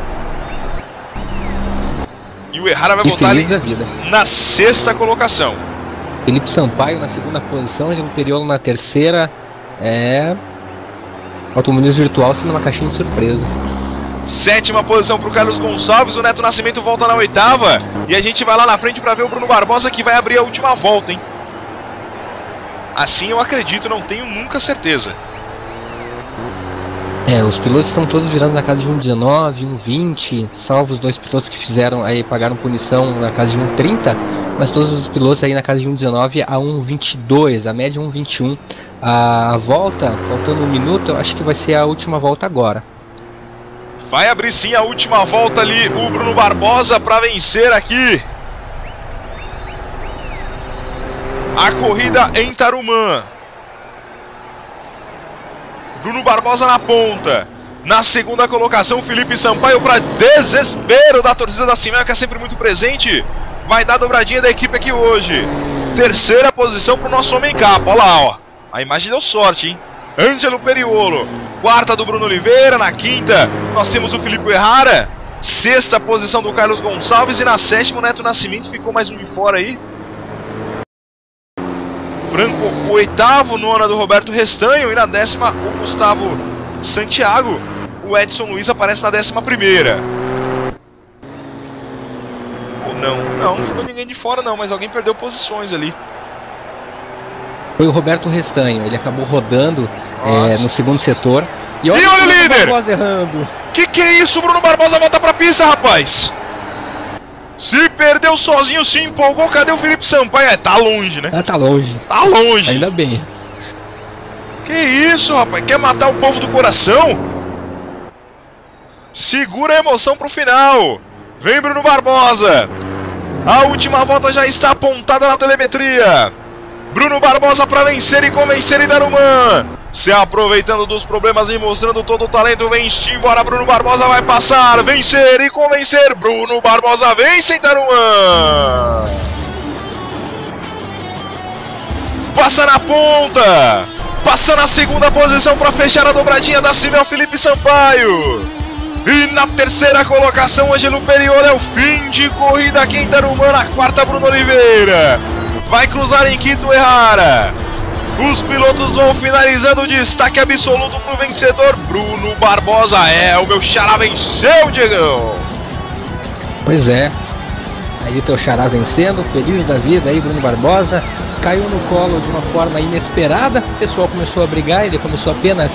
E o Errara vai E voltar ali feliz da vida. na sexta colocação. Felipe Sampaio na segunda posição, Ângelo Periolo na terceira. É. Automobilismo Virtual sendo uma caixinha de surpresa. Sétima posição para o Carlos Gonçalves, o Neto Nascimento volta na oitava. E a gente vai lá na frente para ver o Bruno Barbosa, que vai abrir a última volta, hein? Assim eu acredito, não tenho nunca certeza. É, os pilotos estão todos virando na casa de um dezenove, um vinte, salvo os dois pilotos que fizeram aí, pagaram punição na casa de um trinta, mas todos os pilotos aí na casa de um dezenove a um vinte e dois, a média um vinte e um. A volta, faltando um minuto, eu acho que vai ser a última volta agora. Vai abrir sim a última volta ali o Bruno Barbosa para vencer aqui a corrida em Tarumã. Bruno Barbosa na ponta. Na segunda colocação, Felipe Sampaio, para desespero da torcida da Simel, que é sempre muito presente. Vai dar dobradinha da equipe aqui hoje. Terceira posição para o nosso homem capa. Olha lá, ó. A imagem deu sorte, hein? Ângelo Periolo. Quarta do Bruno Oliveira. Na quinta, nós temos o Felipe Errara. Sexta posição do Carlos Gonçalves. E na sétima, o Neto Nascimento ficou mais um de fora aí. Franco, o oitavo, nona do Roberto Restanho. E na décima, o Gustavo Santiago. O Edson Luiz aparece na décima primeira. Ou não? Não, não ficou ninguém de fora não, mas alguém perdeu posições ali. Foi o Roberto Restanho, ele acabou rodando é, no segundo setor. E olha, e olha o líder! Barbosa errando. Que que é isso? Bruno Barbosa volta pra pista, rapaz! Se perdeu sozinho, se empolgou. Cadê o Felipe Sampaio? É, tá longe, né? Ah, tá longe. Tá longe. Ainda bem. Que isso, rapaz? Quer matar o povo do coração? Segura a emoção pro final. Vem Bruno Barbosa. A última volta já está apontada na telemetria. Bruno Barbosa para vencer e convencer em Tarumã. Se aproveitando dos problemas e mostrando todo o talento, vem embora. Bruno Barbosa vai passar, vencer e convencer. Bruno Barbosa vence em Tarumã. Passa na ponta. Passa na segunda posição para fechar a dobradinha da Simel, Felipe Sampaio. E na terceira colocação, Ângelo Periolo. É o fim de corrida aqui em Tarumã. Na quarta, Bruno Oliveira. Vai cruzar em quinto, Errara. Os pilotos vão finalizando o destaque absoluto para o vencedor. Bruno Barbosa. É, o meu xará venceu, Diegão. Pois é. Aí o teu xará vencendo, feliz da vida aí, Bruno Barbosa. Caiu no colo de uma forma inesperada. O pessoal começou a brigar, ele começou apenas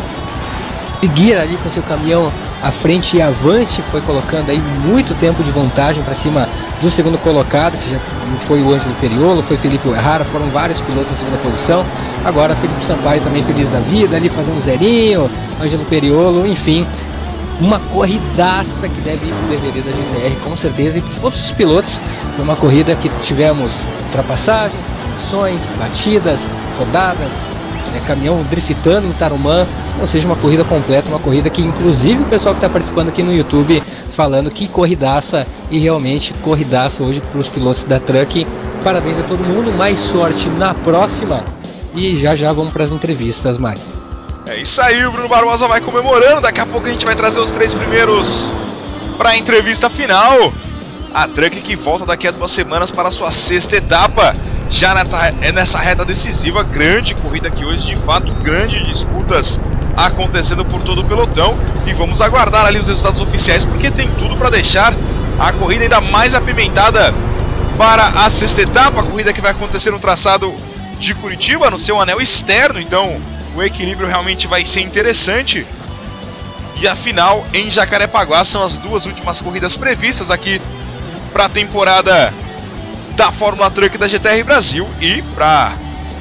a seguir ali com seu caminhão à frente e avante. Foi colocando aí muito tempo de vantagem para cima do segundo colocado, que já foi o Ângelo Periolo, foi Felipe Errara, foram vários pilotos na segunda posição. Agora Felipe Sampaio também feliz da vida, ali fazendo zerinho, Ângelo Periolo, enfim, uma corridaça que deve ir para o D V D da G T R, com certeza, e todos os pilotos. Foi uma corrida que tivemos ultrapassagens, posições, batidas, rodadas, né, caminhão driftando em Tarumã, ou seja, uma corrida completa, uma corrida que inclusive o pessoal que está participando aqui no YouTube falando que corridaça, e realmente corridaça hoje para os pilotos da Truck. Parabéns a todo mundo, mais sorte na próxima e já já vamos para as entrevistas, Mari. É isso aí, o Bruno Barbosa vai comemorando, daqui a pouco a gente vai trazer os três primeiros para a entrevista final. A Truck que volta daqui a duas semanas para a sua sexta etapa, já nessa reta decisiva, grande corrida aqui hoje, de fato, grandes disputas acontecendo por todo o pelotão, e vamos aguardar ali os resultados oficiais, porque tem tudo para deixar a corrida ainda mais apimentada para a sexta etapa, a corrida que vai acontecer no traçado de Curitiba, no seu anel externo, então o equilíbrio realmente vai ser interessante. E a final em Jacarepaguá são as duas últimas corridas previstas aqui para a temporada da Fórmula Truck da G T R Brasil, e para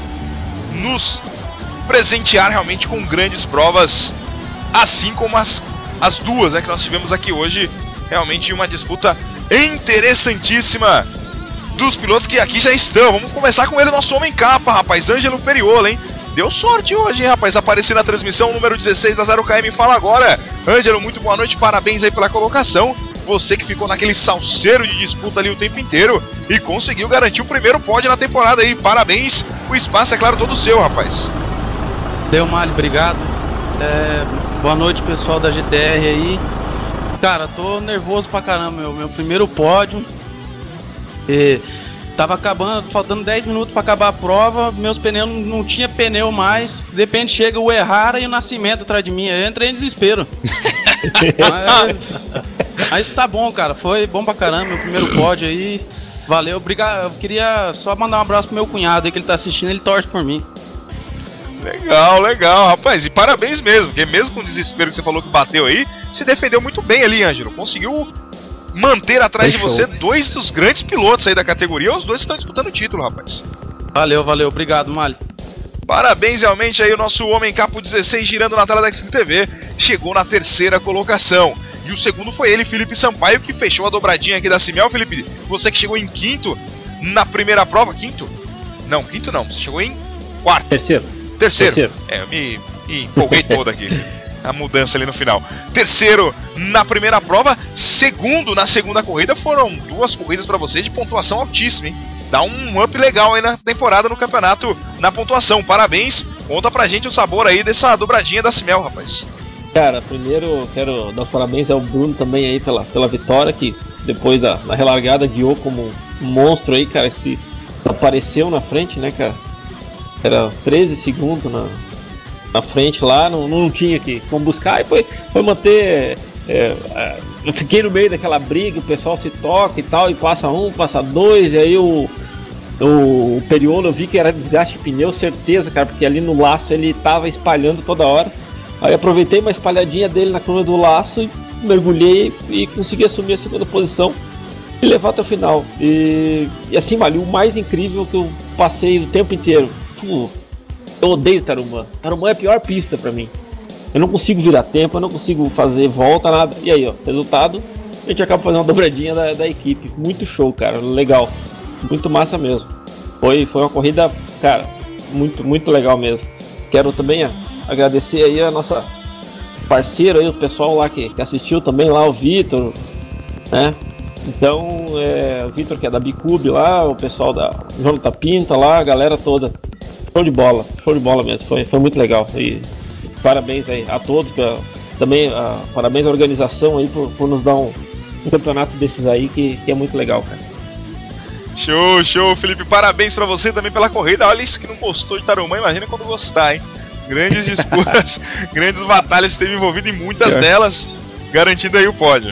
nos presentear realmente com grandes provas, assim como as, as duas, né, que nós tivemos aqui hoje. Realmente uma disputa interessantíssima dos pilotos que aqui já estão. Vamos começar com ele, nosso homem capa, rapaz, Ângelo Periolo, hein? Deu sorte hoje, hein, rapaz, aparecer na transmissão, número dezesseis da zero K M. Fala agora, Ângelo, muito boa noite, parabéns aí pela colocação. Você que ficou naquele salseiro de disputa ali o tempo inteiro e conseguiu garantir o primeiro pódio na temporada aí. Parabéns, o espaço é claro todo seu, rapaz. Deu mal, obrigado. É, boa noite, pessoal da G T R aí. Cara, tô nervoso pra caramba, meu, meu primeiro pódio. E tava acabando, faltando dez minutos pra acabar a prova, meus pneus não, não tinha pneu mais. De repente chega o Errara e o Nascimento atrás de mim. Eu entrei em desespero. mas, mas tá bom, cara. Foi bom pra caramba, meu primeiro pódio aí. Valeu, obrigado. Eu queria só mandar um abraço pro meu cunhado aí que ele tá assistindo, ele torce por mim. Legal, legal, rapaz, e parabéns mesmo, porque mesmo com o desespero que você falou que bateu aí, se defendeu muito bem ali, Ângelo. Conseguiu manter atrás de você dois dos grandes pilotos aí da categoria, os dois estão disputando o título, rapaz. Valeu, valeu, obrigado, Mali. Parabéns realmente aí o nosso Homem Capo dezesseis girando na tela da X M T V, chegou na terceira colocação. E o segundo foi ele, Felipe Sampaio, que fechou a dobradinha aqui da Simel. Felipe, você que chegou em quinto na primeira prova, quinto? Não, quinto não, você chegou em quarto. Terceiro. Terceiro. Terceiro. É, eu me, me empolguei todo aqui. A mudança ali no final. Terceiro na primeira prova. Segundo na segunda corrida. Foram duas corridas pra você de pontuação altíssima, hein? Dá um up legal aí na temporada, no campeonato, na pontuação. Parabéns. Conta pra gente o sabor aí dessa dobradinha da Simel, rapaz. Cara, primeiro quero dar os parabéns ao Bruno também aí pela, pela vitória, que depois da, da relargada guiou como um monstro aí, cara, que apareceu na frente, né, cara? Era treze segundos na, na frente lá, não, não tinha que como buscar, e foi, foi manter. É, é, eu fiquei no meio daquela briga, o pessoal se toca e tal, e passa um, passa dois, e aí o, o, o Periolo eu vi que era desgaste de pneu, certeza, cara, porque ali no laço ele tava espalhando toda hora. Aí aproveitei uma espalhadinha dele na curva do laço e mergulhei e consegui assumir a segunda posição e levar até o final. E, e assim, Mali, o mais incrível que eu passei o tempo inteiro. Eu odeio Tarumã. Tarumã é a pior pista pra mim. Eu não consigo virar tempo, eu não consigo fazer volta, nada. E aí, ó, resultado, a gente acaba fazendo uma dobradinha da, da equipe. Muito show, cara, legal. Muito massa mesmo. Foi, foi uma corrida, cara, muito, muito legal mesmo. Quero também ó, agradecer aí a nossa parceira aí, o pessoal lá que, que assistiu também lá, o Vitor, né? Então, é, o Vitor que é da Bicube lá, o pessoal da Jonathan Pinta lá, a galera toda. Show de bola, show de bola mesmo, foi, foi muito legal. E parabéns aí a todos, pra, também a, parabéns à organização aí por, por nos dar um, um campeonato desses aí que, que é muito legal, cara. Show, show, Felipe, parabéns pra você também pela corrida. Olha isso que não gostou de Tarumã, imagina quando gostar, hein? Grandes disputas, grandes batalhas, esteve envolvido em muitas é. delas, garantindo aí o pódio.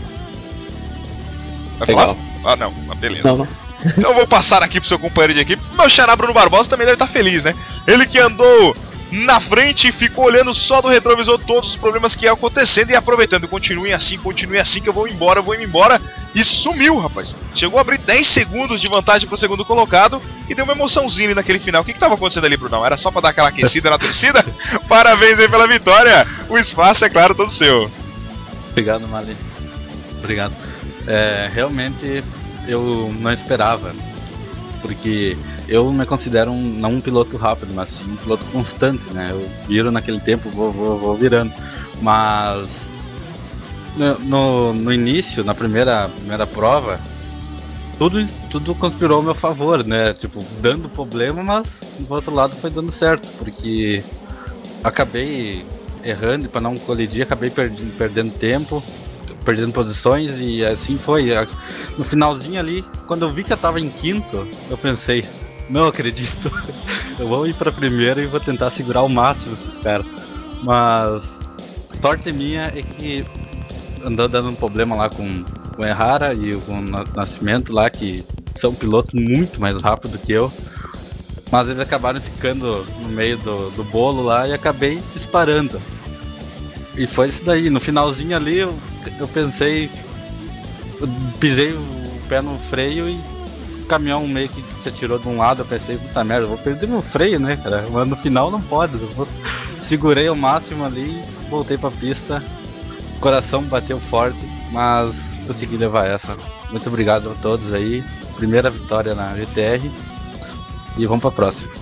Vai legal. falar? Ah, não, beleza. Não, não. Então eu vou passar aqui pro seu companheiro de equipe. Meu xará Bruno Barbosa também deve estar feliz, né? Ele que andou na frente e ficou olhando só do retrovisor todos os problemas que iam acontecendo e aproveitando. Continuem assim, continuem assim que eu vou embora, eu vou embora. E sumiu, rapaz. Chegou a abrir dez segundos de vantagem pro segundo colocado e deu uma emoçãozinha naquele final. O que que tava acontecendo ali, Brunão? Era só pra dar aquela aquecida na torcida? Parabéns aí pela vitória. O espaço, é claro, todo seu. Obrigado, Mali. Obrigado. É, realmente eu não esperava, porque eu me considero um, não um piloto rápido, mas sim um piloto constante, né? Eu viro naquele tempo, vou, vou, vou virando, mas no, no, no início, na primeira, primeira prova, tudo, tudo conspirou ao meu favor, né? Tipo, dando problema, mas do outro lado foi dando certo, porque acabei errando para não colidir, acabei perdi, perdendo tempo, perdendo posições e assim foi. No finalzinho ali, quando eu vi que eu tava em quinto, eu pensei, não acredito, eu vou ir pra primeira e vou tentar segurar ao máximo esses caras. Mas sorte minha é que andou dando um problema lá com, com o Errara e com o Nascimento lá, que são pilotos muito mais rápidos que eu. Mas eles acabaram ficando no meio do, do bolo lá e acabei disparando. E foi isso daí, no finalzinho ali eu, eu pensei, eu pisei o pé no freio e o caminhão meio que se atirou de um lado, eu pensei, puta merda, eu vou perder meu freio, né, cara, mas no final não pode, eu vou... segurei ao máximo ali, voltei pra pista, o coração bateu forte, mas consegui levar essa. Muito obrigado a todos aí, primeira vitória na G T R e vamos pra próxima.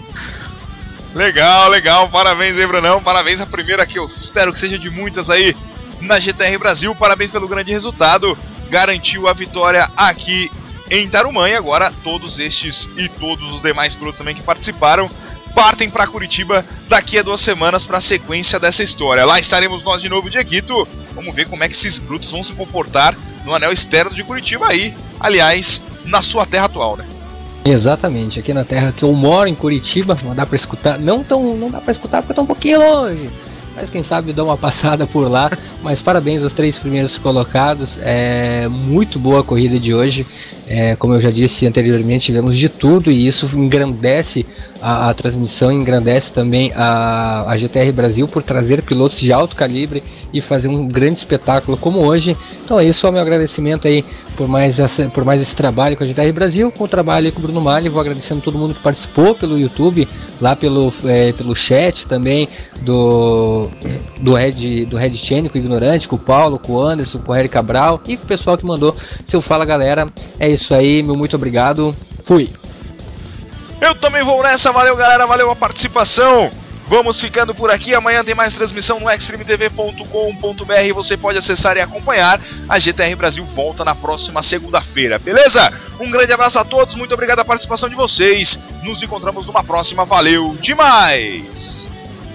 Legal, legal, parabéns aí, Brunão, parabéns a primeira que eu espero que seja de muitas aí na G T R Brasil, parabéns pelo grande resultado, garantiu a vitória aqui em Tarumã e agora todos estes e todos os demais pilotos também que participaram partem para Curitiba daqui a duas semanas para a sequência dessa história. Lá estaremos nós de novo, Dieguito. Vamos ver como é que esses brutos vão se comportar no anel externo de Curitiba aí. Aliás, na sua terra atual, né? Exatamente, aqui na terra que eu moro, em Curitiba, não dá pra escutar, não, tão, não dá pra escutar porque tá um pouquinho longe, mas quem sabe dar uma passada por lá. Mas parabéns aos três primeiros colocados, é muito boa a corrida de hoje, é, como eu já disse anteriormente, tivemos de tudo e isso engrandece a, a transmissão, engrandece também a, a G T R Brasil por trazer pilotos de alto calibre e fazer um grande espetáculo como hoje. Então é isso, só meu agradecimento aí por mais, essa, por mais esse trabalho com a G T R Brasil, com o trabalho aí com o Bruno Mali. Vou agradecendo todo mundo que participou pelo YouTube, lá pelo, é, pelo chat também do, do Red, do Red Chain, com o Ignorante, com o Paulo, com o Anderson, com o Eric Cabral e com o pessoal que mandou seu fala, galera. É isso aí, meu muito obrigado, fui! Eu também vou nessa, valeu galera, valeu a participação. Vamos ficando por aqui, amanhã tem mais transmissão no extreme t v ponto com ponto b r, você pode acessar e acompanhar. A G T R Brasil volta na próxima segunda-feira, beleza? Um grande abraço a todos, muito obrigado a participação de vocês. Nos encontramos numa próxima, valeu demais!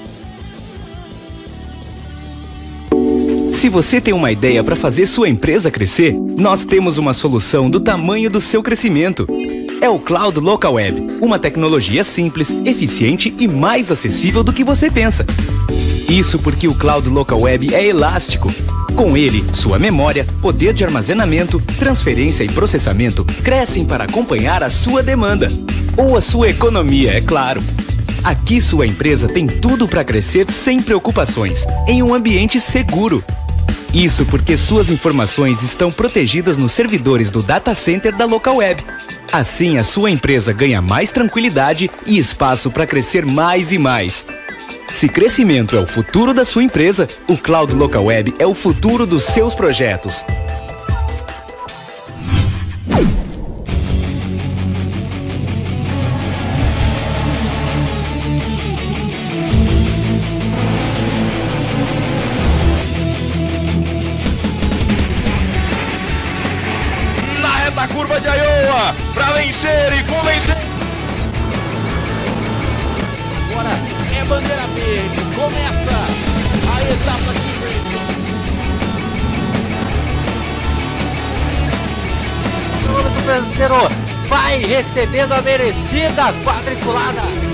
Se você tem uma ideia para fazer sua empresa crescer, nós temos uma solução do tamanho do seu crescimento. É o Cloud Local Web, uma tecnologia simples, eficiente e mais acessível do que você pensa. Isso porque o Cloud Local Web é elástico. Com ele, sua memória, poder de armazenamento, transferência e processamento crescem para acompanhar a sua demanda. Ou a sua economia, é claro. Aqui sua empresa tem tudo para crescer sem preocupações, em um ambiente seguro. Isso porque suas informações estão protegidas nos servidores do data center da Local Web. Assim, a sua empresa ganha mais tranquilidade e espaço para crescer mais e mais. Se crescimento é o futuro da sua empresa, o Cloud Local Web é o futuro dos seus projetos. Na curva de Iowa, para vencer e convencer. Agora é bandeira verde, começa a etapa de Bristol. O cronômetro brasileiro vai recebendo a merecida quadriculada.